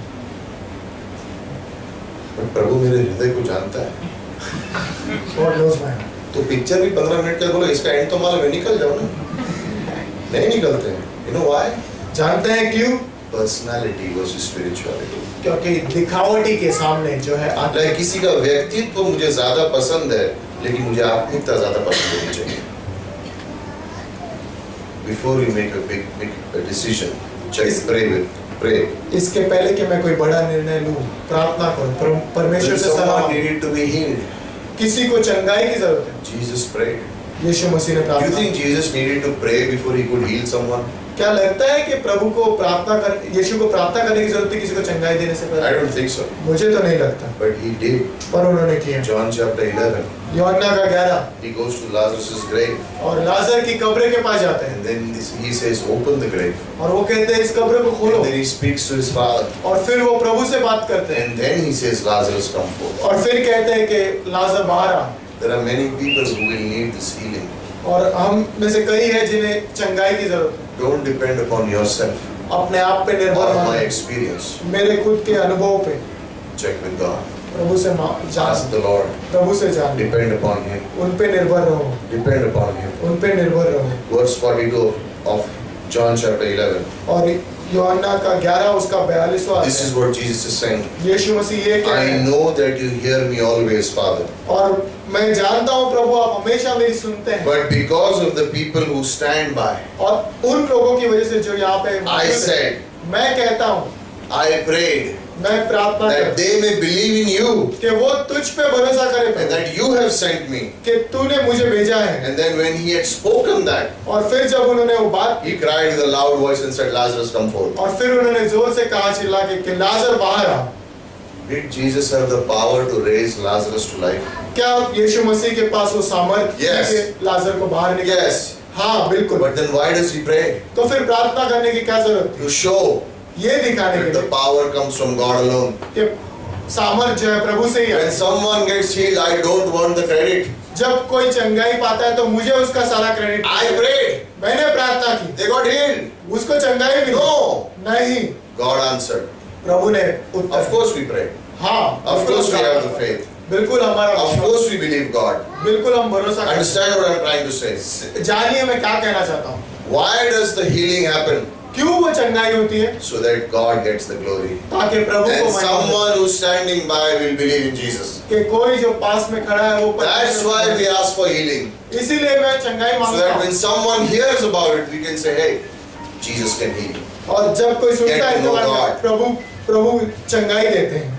But प्रभु मेरे हृदय को जानता है। God knows my heart। तो पिक्चर भी 15 मिनट का बोलो, इसका एंड तो मालूम है, निकल जाओ ना। नहीं निकलते हैं। You know why? जानते हैं क्यों? Personality versus spirituality. क्योंकि दिखावटी के सामने जो है like किसी का व्यक्तित्व मुझे ज्यादा पसंद है, लेकिन मुझे आत्मिकता ज्यादा पसंद होनी चाहिए। Before you make a big decision, just pray. इसके पहले कि मैं कोई बड़ा निर्णय लूं, प्रार्थना करूं, परमेश्वर से सलाह Someone मांगूं। needed to be healed. किसी को चंगाई की जरूरत है, Jesus prayed. यीशु मसीह ने You प्रार्थना। think Jesus needed to pray before he could heal someone? क्या लगता है कि प्रभु को यीशु को प्रार्थना करने की जरूरत थी किसी को चंगाई देने से I पहले? don't think so. मुझे तो नहीं लगता, But he did. पर उन्होंने किया। John chapter 11. यूहन्ना का 11 He goes to Lazarus' grave. और लाजर की कब्र के पास जाते हैं And then he says, open the grave. और वो कहते हैं इस कब्र को खोलो, And then he speaks to his father. और फिर वो प्रभु से बात करते हैं And then he says, Lazarus, come forth. और फिर कहते हैं कि लाजर बाहर आ। There are many people who will need this healing. और हम में से कई है जिन्हें चंगाई की जरूरत है। Don't depend upon yourself अपने आप पे निर्भर or मत my हो, experience. मेरे खुद के अनुभव पे Check with God. प्रभु से Ask जान, the Lord. प्रभु से जान, Depend upon Him. उन पे निर्भर रहो, Depend upon Him. उन पे निर्भर रहो। Verse 42 of John chapter 11. और यूहन्ना का 11 उसका 42वां This is अध्याय। what Jesus is saying. यीशु मसीह ये कह रहे I हैं, know that you hear me always, Father. और मैं जानता हूँ प्रभु आप हमेशा मेरी सुनते हैं, But because of the people who stand by, और उन लोगों की वजह से जो यहाँ पे I मौजूद हैं, said, मैं कहता हूँ, I prayed मैं प्रार्थना that करता they may believe in you कि वो तुझ पे भरोसा करे and Prabhu, that you have sent me. कि तूने मुझे भेजा है। And then when he had spoken that, और फिर जब उन्होंने वो बात he cried with a loud voice and said, Lazarus, come forth. और फिर उन्होंने जोर से कहा चिल्ला के कि लाजर बाहर आ। Did Jesus have the power to raise Lazarus to life? क्या यीशु मसीह के पास वो सामर्थ्य Yes. है कि लाजर को बाहर निकाले? Yes. हाँ बिल्कुल। But then why does he pray? तो फिर प्रार्थना करने की क्या जरूरत To show थी? ये दिखाने के that the लिए power comes from God alone. कि सामर्थ्य जो है प्रभु से ही When है। someone gets healed, I don't want the credit. जब कोई चंगाई पाता है तो मुझे उसका सारा क्रेडिट। I prayed. मैंने प्रार्थना की, They got healed. उसको चंगाई मिली। No. नहीं, God answered. प्रभु ने Of Uttar. course we pray. हाँ, Of course we have the faith. बिल्कुल हमारा Of विश्वास- course we believe God. बिल्कुल हम भरोसा करते Understand what I'm trying to say? हैं। जानिए मैं क्या कहना चाहता हूँ। Why does the healing happen? क्यों वो चंगाई होती है? So that God gets the glory. ताकि प्रभु को And महिमा मिले। someone who's standing by will believe in Jesus. कि कोई जो पास में खड़ा है वो That's why we ask for healing. इसीलिए मैं चंगाई So मांगता that हूँ। when someone hears about it, we can say, hey, Jesus can heal. और जब कोई सुनता Get है to इसके know बारे में, God. प्रभु चंगाई देते हैं।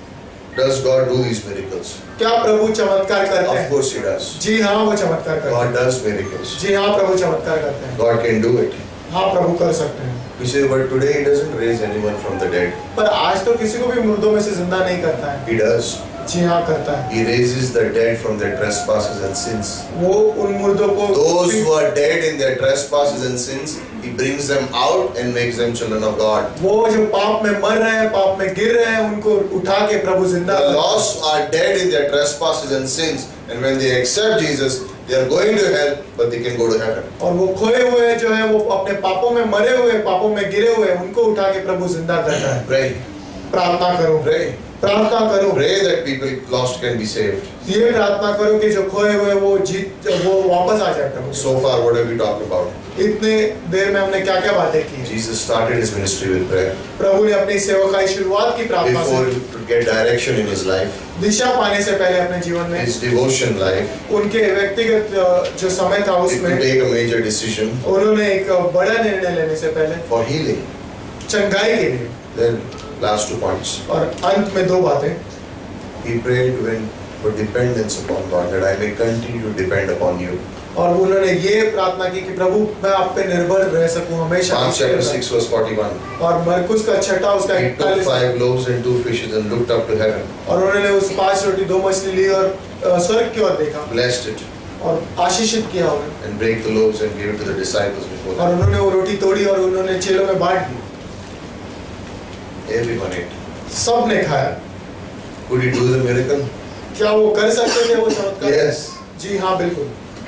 Does God do these miracles? क्या प्रभु चमत्कार करते Of हैं? course He does. जी हाँ, वो चमत्कार करते हैं। God does miracles. जी हाँ, प्रभु चमत्कार करते हैं। God can do it. हाँ, प्रभु कर सकते हैं। We say, but today He doesn't raise anyone from the dead. पर आज तो किसी को भी मुर्दों में से जिंदा नहीं करता है। He does. जी हाँ, करता है। He raises the dead from their trespasses and sins. वो उन मुर्दों को Those who are dead in their trespasses and sins, He brings them out and makes them children of God. वो जो पाप में मर रहे हैं, पाप में गिर रहे हैं, उनको उठा के प्रभु जिंदा The करता है। lost are dead in their trespasses and sins, and when they accept Jesus, they are going to hell, but they can go to heaven. और वो खोए हुए जो है वो अपने पापों में मरे हुए, पापों में गिरे हुए, उनको उठा के प्रभु जिंदा करता है। Pray, प्रार्थना करो, pray. प्रार्थना करो, Pray that people lost can be saved. ये प्रार्थना करो कि जो खोए हुए वो वापस आ जाए प्रभु। So far, what have we talked about? इतने देर में हमने क्या क्या बातें की? Jesus started his ministry with prayer. प्रभु ने अपनी सेवकाई शुरुआत की प्रार्थना Before से। to get direction in his life, दिशा पाने से पहले अपने जीवन में, his devotion life, उनके व्यक्तिगत जो समय था to उसमें take a major decision उन्होंने एक बड़ा निर्णय लेने से पहले for healing. चंगाई के लिए, Then, last 2 points. और अंत में 2 बातें, He prayed for dependence upon God, that I may continue to depend upon you. और उन्होंने ये प्रार्थना की कि प्रभु मैं आप पे निर्भर रह सकूं हमेशा। Mark chapter 6 verse 41. और मरकुस का 6 उसका He took 41, 5 loaves and 2 fishes and looked up to heaven, और उन्होंने उस 5 रोटी 2 मछली ली और स्वर्ग की ओर देखा blessed it, और आशीषित किया उन्हें, and break the loaves and gave it to the disciples before और them. उन्होंने वो रोटी तोड़ी और उन्होंने चेलों में बांट दी। Everyone ate. सब ने खाया। Could he do the miracle? क्या वो कर सकते थे वो चमत्कार? Yes. जी हाँ, बिल्कुल।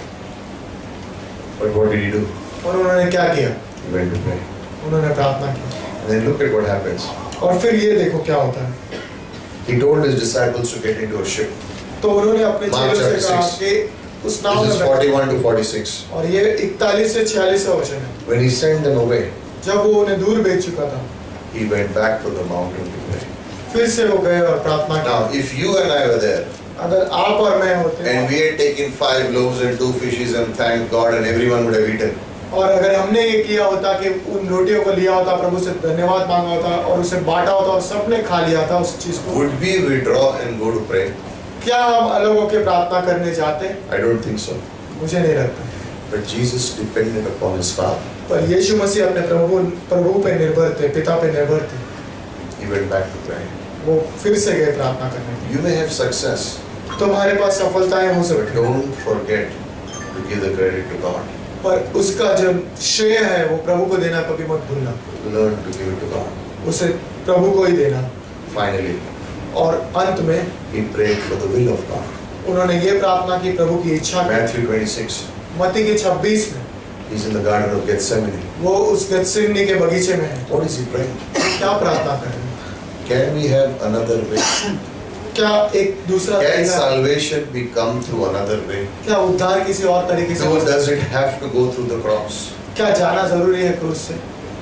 But what did he do? और उन्होंने क्या किया? He went to pray. उन्होंने प्रार्थना की। And then look at what happens. और फिर ये देखो क्या होता है। He told his disciples to get into a ship. तो उन्होंने अपने Mark चेलों से chapter कहा 6. कि उस नाव This is में बैठो। 41 to 46. और ये 41 से 46 वचन है। When he sent them away, जब वो उन्हें दूर भेज चुका था, he went back to the mountain to pray. फिर से वो गए और प्रार्थना की। Now, if you and I were there, अगर आप और मैं होते and we had taken 5 loaves and 2 fishes and thanked God, and everyone would have eaten, और अगर हमने ये किया होता कि उन रोटियों को लिया होता, प्रभु से धन्यवाद मांगा होता और उसे बांटा होता और सबने खा लिया था उस चीज को, would we withdraw and go to pray? क्या हम अलग होकर प्रार्थना करने जाते? I don't think so. मुझे नहीं लगता। But Jesus depended upon his Father. पर यीशु मसीह अपने प्रभु पे निर्भर थे, पिता पे निर्भर थे। He went back to pray. वो फिर से गए प्रार्थना करने। You may have success, तुम्हारे पास सफलताएं हो but सकती हैं, don't forget to give the credit to God. पर उसका जो श्रेय है वो प्रभु को देना कभी मत भूलना। Learn to give it to God. उसे प्रभु को ही देना। Finally, और अंत में he prayed for the will of God. उन्होंने ये प्रार्थना की प्रभु की इच्छा की। Matthew 26. मत्ती के 26 में He's in the Garden of Gethsemane. वो उस गethsemane के बगीचे में है। What is he praying? क्या प्रार्थना कर रहे हैं? Can we have another way? क्या एक दूसरा Can तरीका? salvation be come through another way? क्या उद्धार किसी और तरीके से? So does it have to go through the cross? क्या जाना जरूरी है क्रूस से?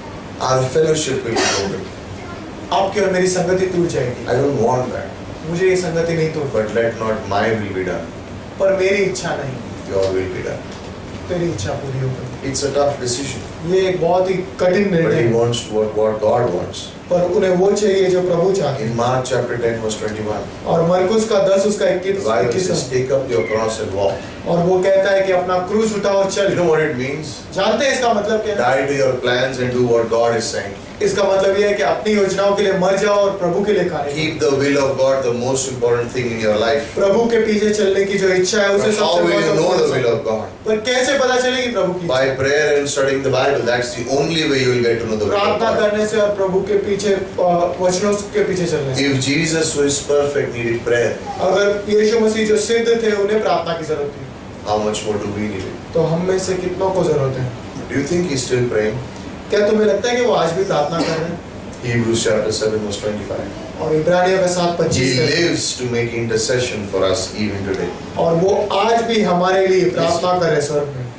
Our fellowship will be broken. आपकी और मेरी संगति टूट जाएगी। I don't want that. मुझे ये संगति नहीं तोड़, But let not my will be done. पर मेरी इच्छा नहीं, Your will be done. तेरी इच्छा पूरी होगी। It's a tough decision. ये एक बहुत ही कठिन But निर्णय he है, wants what God wants. पर उन्हें वो चाहिए जो प्रभु चाहते हैं। In Mark chapter 10 verse 21, और मरकुस का 10 उसका the Bible 21 says, take up your cross and walk. और वो कहता है कि अपना क्रूस उठाओ और You चल। know what it means? जानते हैं इसका मतलब क्या है? Die to your plans and do what God is saying. इसका मतलब ये है कि अपनी योजनाओं के लिए मर जाओ और प्रभु के लिए कार्य करो। Keep the will of God the most important thing in your life. प्रभु के पीछे चलने की जो इच्छा है उसे But how सबसे will you know the महत्वपूर्ण will of God? पर कैसे पता चलेगी प्रभु की? By prayer and studying the Bible. That's the only way you will get to know the will of प्रार्थना God. करने से और प्रभु के पीछे वचनों के पीछे चलने से। If Jesus, who is perfect, needed prayer, अगर यीशु मसीह जो सिद्ध थे उन्हें प्रार्थना की जरूरत थी, how much more do we need it? तो हम में से कितनों को जरूरत है? Do you think he's still praying? क्या तुम्हें लगता है कि वो आज भी प्रार्थना कर रहे हैं? Hebrews chapter 7 verse 25. और इब्रानियों का 7:25 He है, lives to make intercession for us even today. और वो आज भी हमारे लिए प्रार्थना करे स्वर्ग में।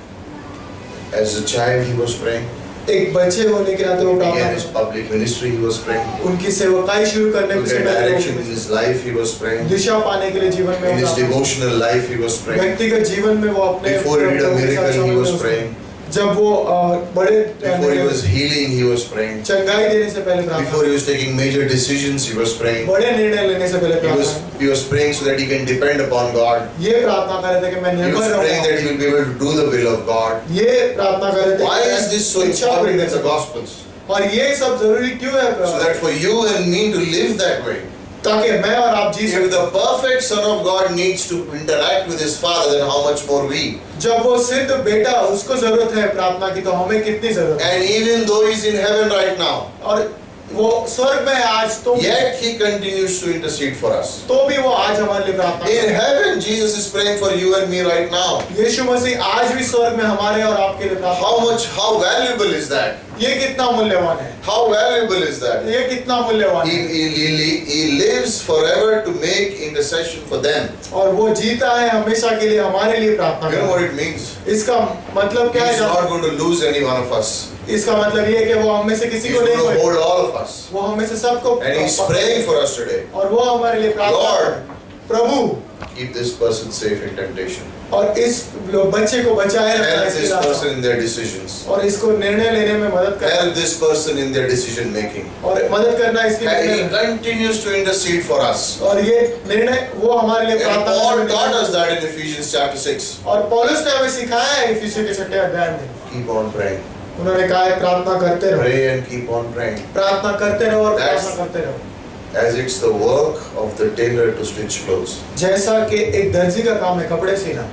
As a child, he was praying. एक बच्चे होने के नाते वो Began प्रार्थना his public ministry, he was praying. उनकी सेवकाई शुरू करने To से get पहले direction in वो his life, he was praying. दिशा पाने के लिए जीवन में In वो his प्रार्थना- devotional life, he was praying. व्यक्तिगत जीवन में वो अपने Before he did a प्रभु के साथ miracle, he समय was में praying. जब वो बड़े Before he was healing, he was praying. चंगाई देने से पहले प्रार्थना, Before he was taking major decisions, he was praying. बड़े निर्णय लेने से पहले प्रार्थना, He was praying so that he can depend upon God. ये प्रार्थना कर रहे थे कि मैं He निर्भर was praying रहूं। that he will be able to do the will of God. ये प्रार्थना कर रहे थे Why कि is this so इच्छा important पूरी in the कर सकूं। Gospels? और ये सब जरूरी क्यों है So that for you and me to live that way. ताकि मैं और आप जी If सकें। the perfect Son of God needs to interact with his Father, then how much more we? जब वो सिद्ध बेटा उसको जरूरत है प्रार्थना की, तो हमें कितनी जरूरत है? And even though he's in heaven right now, और वो स्वर्ग में है आज, तो yet he continues to intercede for us. तो भी वो आज हमारे लिए प्रार्थना In कर रहा है। heaven, Jesus is praying for you and me right now. यीशु मसीह आज भी स्वर्ग में हमारे और आपके लिए प्रार्थना How valuable is that? ये कितना मूल्यवान है, How valuable is that? ये कितना मूल्यवान है। He lives forever to make intercession for them. और वो जीता है हमेशा के लिए हमारे लिए प्रार्थना You know करता what है। it means? इसका मतलब क्या He's है? not going to lose any one of us. इसका मतलब ये है कि वो हम में से किसी He's को going नहीं to खोए, hold all of us. वो हम में से सबको And He's praying for us today. और वो हमारे लिए प्रार्थना Lord, कर रहे हैं। प्रभु keep this person safe in temptation. और इस बच्चे को बचाए रखना Help इसके this रास्ते person in their decisions. और इसको निर्णय लेने में मदद करना Help this person in their decision making. और मदद करना इसके And निर्णय He में। continues to intercede for us. और ये निर्णय वो हमारे लिए And प्रार्थना Paul करने taught में- us that in Ephesians chapter 6. और पौलुस ने हमें सिखाया है इफिसियों के 6 अध्याय में। Keep on praying. उन्होंने कहा है प्रार्थना करते रहो, Pray and keep on praying. प्रार्थना करते रहो और That's- प्रार्थना करते रहो। As it's the work of the tailor to stitch clothes. जैसा कि एक दर्जी का काम है कपड़े सीना,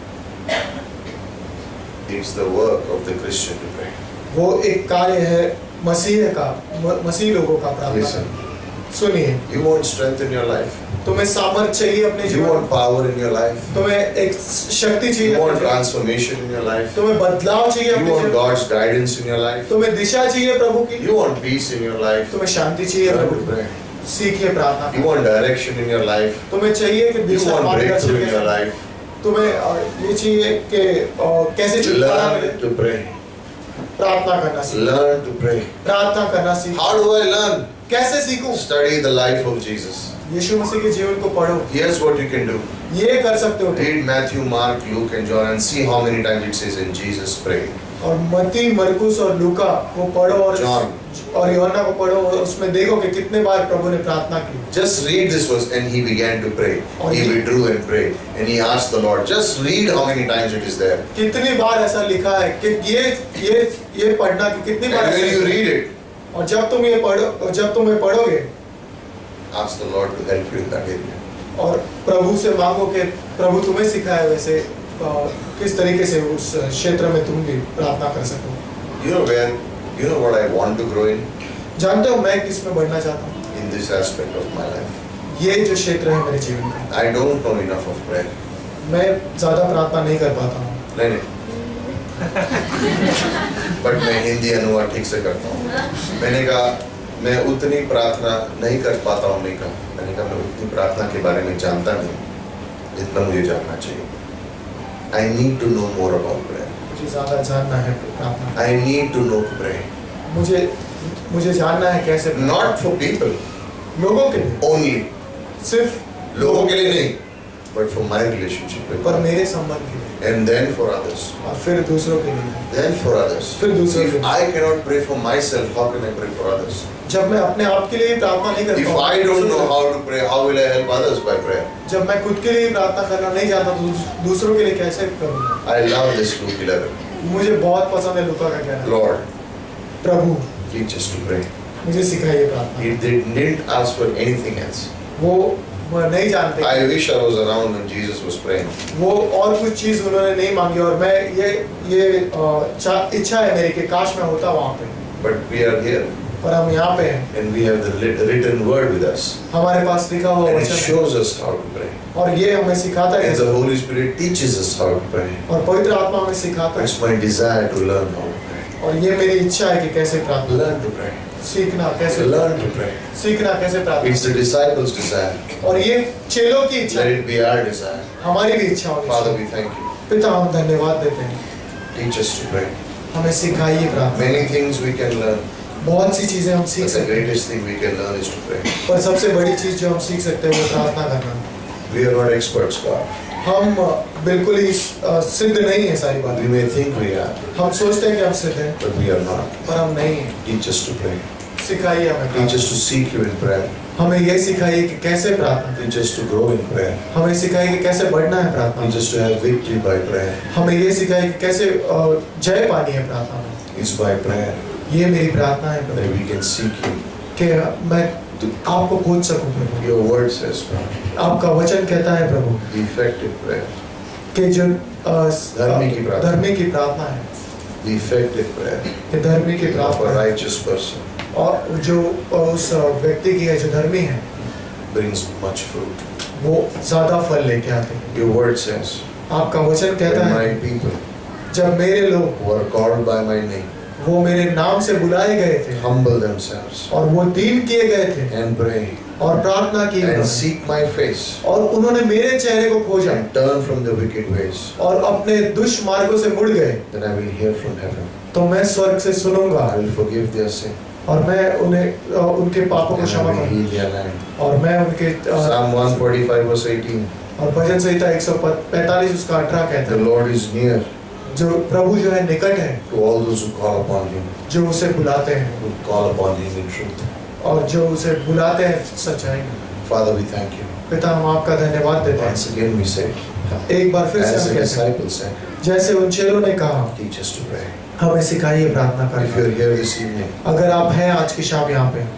It's the work of the Christian to pray. वो एक कार्य है मसीह का, मसीह लोगों का प्रार्थना Listen. करना। सुनिए, You want strength in your life. तुम्हें सामर्थ्य चाहिए अपने You जीवन want में, power in your life. तुम्हें एक शक्ति चाहिए You अपने want जीवन में, transformation in your life. तुम्हें बदलाव चाहिए You अपने want जीवन में, God's guidance in your life. तुम्हें दिशा चाहिए प्रभु की, You want peace in your life. तुम्हें शांति चाहिए Learn प्रभु to की। pray. सीखिए प्रार्थना You want direction in your life. करना। तुम्हें चाहिए कि You दिशा want मार्गदर्शन breakthrough in कैसे- your life. तुम्हें ये चाहिए कि कैसे छुटकारा मिले, Learn to pray. प्रार्थना करना सीखो, Learn to pray. प्रार्थना करना सीखो। How do I learn? कैसे सीखूं? Study the life of Jesus. यीशु मसीह के जीवन को पढ़ो, Here's what you can do. ये कर सकते हो। Read Matthew, Mark, Luke and John and see how many times it says in Jesus prayed. और मत्ती, मरकुस और लूका को पढ़ो और John. और यूहन्ना को पढ़ो और उसमें देखो कि कितने बार प्रभु ने प्रार्थना की। Just read this verse and he began to pray. और He ये- withdrew and prayed and he asked the Lord. Just read how many times it is there. कितनी बार ऐसा लिखा है कि ये पढ़ना कि कितनी And बार when ऐसा you लिखा है। read it, और जब तुम ये पढ़ो, जब तुम ये पढ़ोगे ask the Lord to help you in that area. और प्रभु से मांगो कि प्रभु तुम्हें सिखाए वैसे किस तरीके से उस क्षेत्र में तुम भी प्रार्थना कर सको। You know what I want to grow in? जानते हो मैं किस में बढ़ना चाहता हूँ? In this aspect of my life. ये जो क्षेत्र है मेरे जीवन का, I don't know enough of prayer. मैं ज्यादा प्रार्थना नहीं कर पाता हूँ, नहीं बट मैं हिंदी अनुवाद ठीक से करता हूँ। मैंने कहा मैं उतनी प्रार्थना नहीं कर पाता हूँ, नहीं कहा। मैंने कहा मैं उतनी प्रार्थना के बारे में जानता नहीं जितना मुझे जानना चाहिए। I need to know more about prayer. मुझे ज्यादा जानना है प्रार्थना, I need to know to pray. मुझे जानना है कैसे, Not for people लोगों के लिए, only. सिर्फ लोगों के लिए नहीं, but for my relationship with पर God. मेरे संबंध के लिए And then for others. और फिर दूसरों के लिए। Then for others. फिर दूसरों के If लिए। I cannot pray for myself, how can I pray for others? जब मैं अपने आप के लिए प्रार्थना नहीं करता If हूँ, I don't know how to pray, how will I help others by prayer? जब मैं खुद के लिए प्रार्थना करना नहीं जानता तो दूसरों के लिए कैसे करूँगा? I love this Luke 11. मुझे बहुत पसंद है लूका का कहना, Lord, Prabhu teach us to pray. मुझे सिखाइए प्रार्थना। They didn't ask for anything else. वो नहीं जानते, I wish I was around when Jesus was praying. वो और कुछ चीज उन्होंने नहीं मांगी और मैं ये इच्छा है मेरी कि काश मैं होता वहाँ पे, But we are here पर हम यहाँ पे हैं, and we have the written word with us. हमारे पास लिखा हुआ And it वचन है shows us how to pray. और ये हमें सिखाता है And the Holy Spirit teaches us how to pray. और पवित्र आत्मा हमें सिखाता It's है my desire to learn how to pray. और ये मेरी इच्छा है कि कैसे प्रार्थना Learn to pray. सीखना कैसे Learn to pray. सीखना कैसे प्रार्थना, It's the disciples' desire. और ये चेलों की इच्छा Let है, it be our desire. हमारी भी इच्छा होगी। Father, we thank you. पिता हम धन्यवाद देते हैं, Teach us to pray. हमें सिखाइए प्रार्थना। Many things we can learn, बहुत सी चीजें हम सीख but the सकते हैं, greatest thing we can learn is to pray. पर सबसे बड़ी चीज जो हम सीख सकते हैं वो प्रार्थना करना। We are not experts, God. हम बिल्कुल ही सिद्ध नहीं है सारी बातें, We may think we are, हम सोचते हैं कि हम सिद्ध हैं but we are not. पर हम नहीं हैं। Teach us to pray. सिखाइए हमें Teach प्रार्थना। us to seek you in prayer. हमें ये सिखाइए कि कैसे प्रार्थना, Teach us to grow in prayer. हमें सिखाइए कि कैसे बढ़ना है प्रार्थना, Teach us to have victory by prayer. हमें ये सिखाइए कि कैसे जय पानी है प्रार्थना में। It's by prayer ये मेरी प्रार्थना है प्रभु that we can seek you. कि मैं आपको खोज सकूं प्रभु। Your word says, God, आपका वचन कहता है प्रभु the effective prayer, कि जो धर्मी की प्रार्थना है, the effective prayer कि धर्मी की of a प्रार्थना righteous person और जो उस व्यक्ति की है जो धर्मी है brings much fruit. वो ज्यादा फल लेके आते हैं। Your word says, आपका वचन कहता when है my people जब मेरे लोग who are called by my name वो मेरे नाम से बुलाए गए थे humble themselves, और वो दीन किए गए थे and pray, और प्रार्थना की and seek my face, और उन्होंने मेरे चेहरे को खोजा and turn from the wicked ways, और अपने दुष्मार्गों से मुड़ गए, then I will hear from heaven. तो मैं स्वर्ग से सुनूंगा I will forgive their sin, और मैं उन्हें उनके पापों को and I क्षमा will करूंगा heal their land. और मैं उनके Psalm 145 verse 18. और भजन संहिता 145 उसका 18 कहता The है, Lord is near जो प्रभु जो है निकट है to all those who call upon Him, जो उसे बुलाते हैं who call upon Him in truth. और जो उसे बुलाते हैं सच्चाई में। Father, we thank you. पिता हम आपका धन्यवाद देते हैं। Once again we say, एक बार फिर से as हम the कहते हैं, disciples said, जैसे उन चेलों ने कहा, teach us to pray. हमें सिखाइए प्रार्थना If करना। you're here this evening, अगर आप हैं आज की शाम यहाँ पे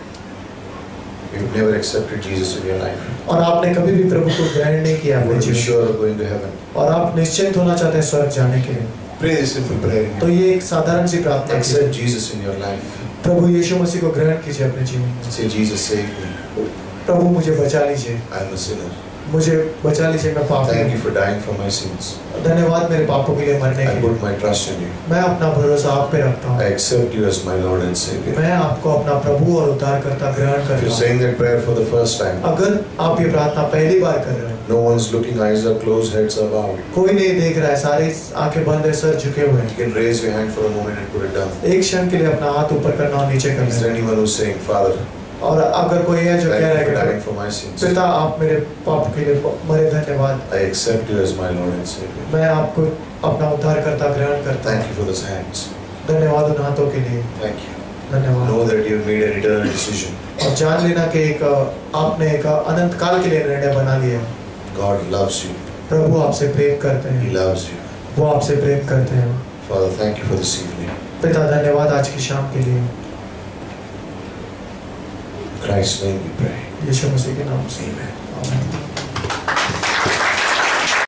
you've never accepted Jesus in your life, और आपने कभी भी प्रभु को ग्रहण नहीं किया you अपने want to be जीवन sure of going to heaven, में, और आप निश्चिंत होना चाहते हैं स्वर्ग जाने के लिए, pray this simple prayer. तो ये एक साधारण सी प्रार्थना है। Accept Jesus in your life. प्रभु यीशु मसीह को ग्रहण कीजिए अपने जीवन में। Say, Jesus, save me. प्रभु मुझे बचा लीजिए, I'm a sinner. मुझे बचा लीजिए, मैं पापी Thank you हूँ। for dying for my sins. धन्यवाद मेरे पापों के लिए मरने I के लिए। put my trust in you. मैं अपना भरोसा आप पे रखता I हूँ। accept you as my Lord and Savior. मैं आपको अपना प्रभु और उद्धारकर्ता ग्रहण If करता you're हूँ। saying that prayer for the first time, अगर आप ये प्रार्थना पहली बार कर रहे हैं, no one's looking, eyes are closed, heads are bowed. कोई नहीं देख रहा है, सारी आंखें बंद है, सर झुके हुए You हैं, can raise your hand for a moment and put it down. एक क्षण के लिए अपना हाथ ऊपर करना और नीचे Is करना there है। anyone who's saying, Father, और अगर कोई है जो कह thank रहा you for है dying कि for my sins. पिता आप मेरे पाप के लिए मरे, धन्यवाद, I accept you as my Lord and Savior. मैं आपको अपना उद्धारकर्ता ग्रहण करता Thank हूँ। you for those hands. धन्यवाद उन हाथों के लिए, Thank you. धन्यवाद। Know that you've made an eternal decision. और जान लेना कि एक आपने एक अनंत काल के लिए निर्णय बना लिया है। God loves you. प्रभु आपसे प्रेम करते He हैं, loves you. वो आपसे प्रेम करते हैं। Father, thank you for this evening. पिता धन्यवाद आज की शाम के लिए, In Christ's name we pray. यीशु मसीह के नाम से Amen. आमीन।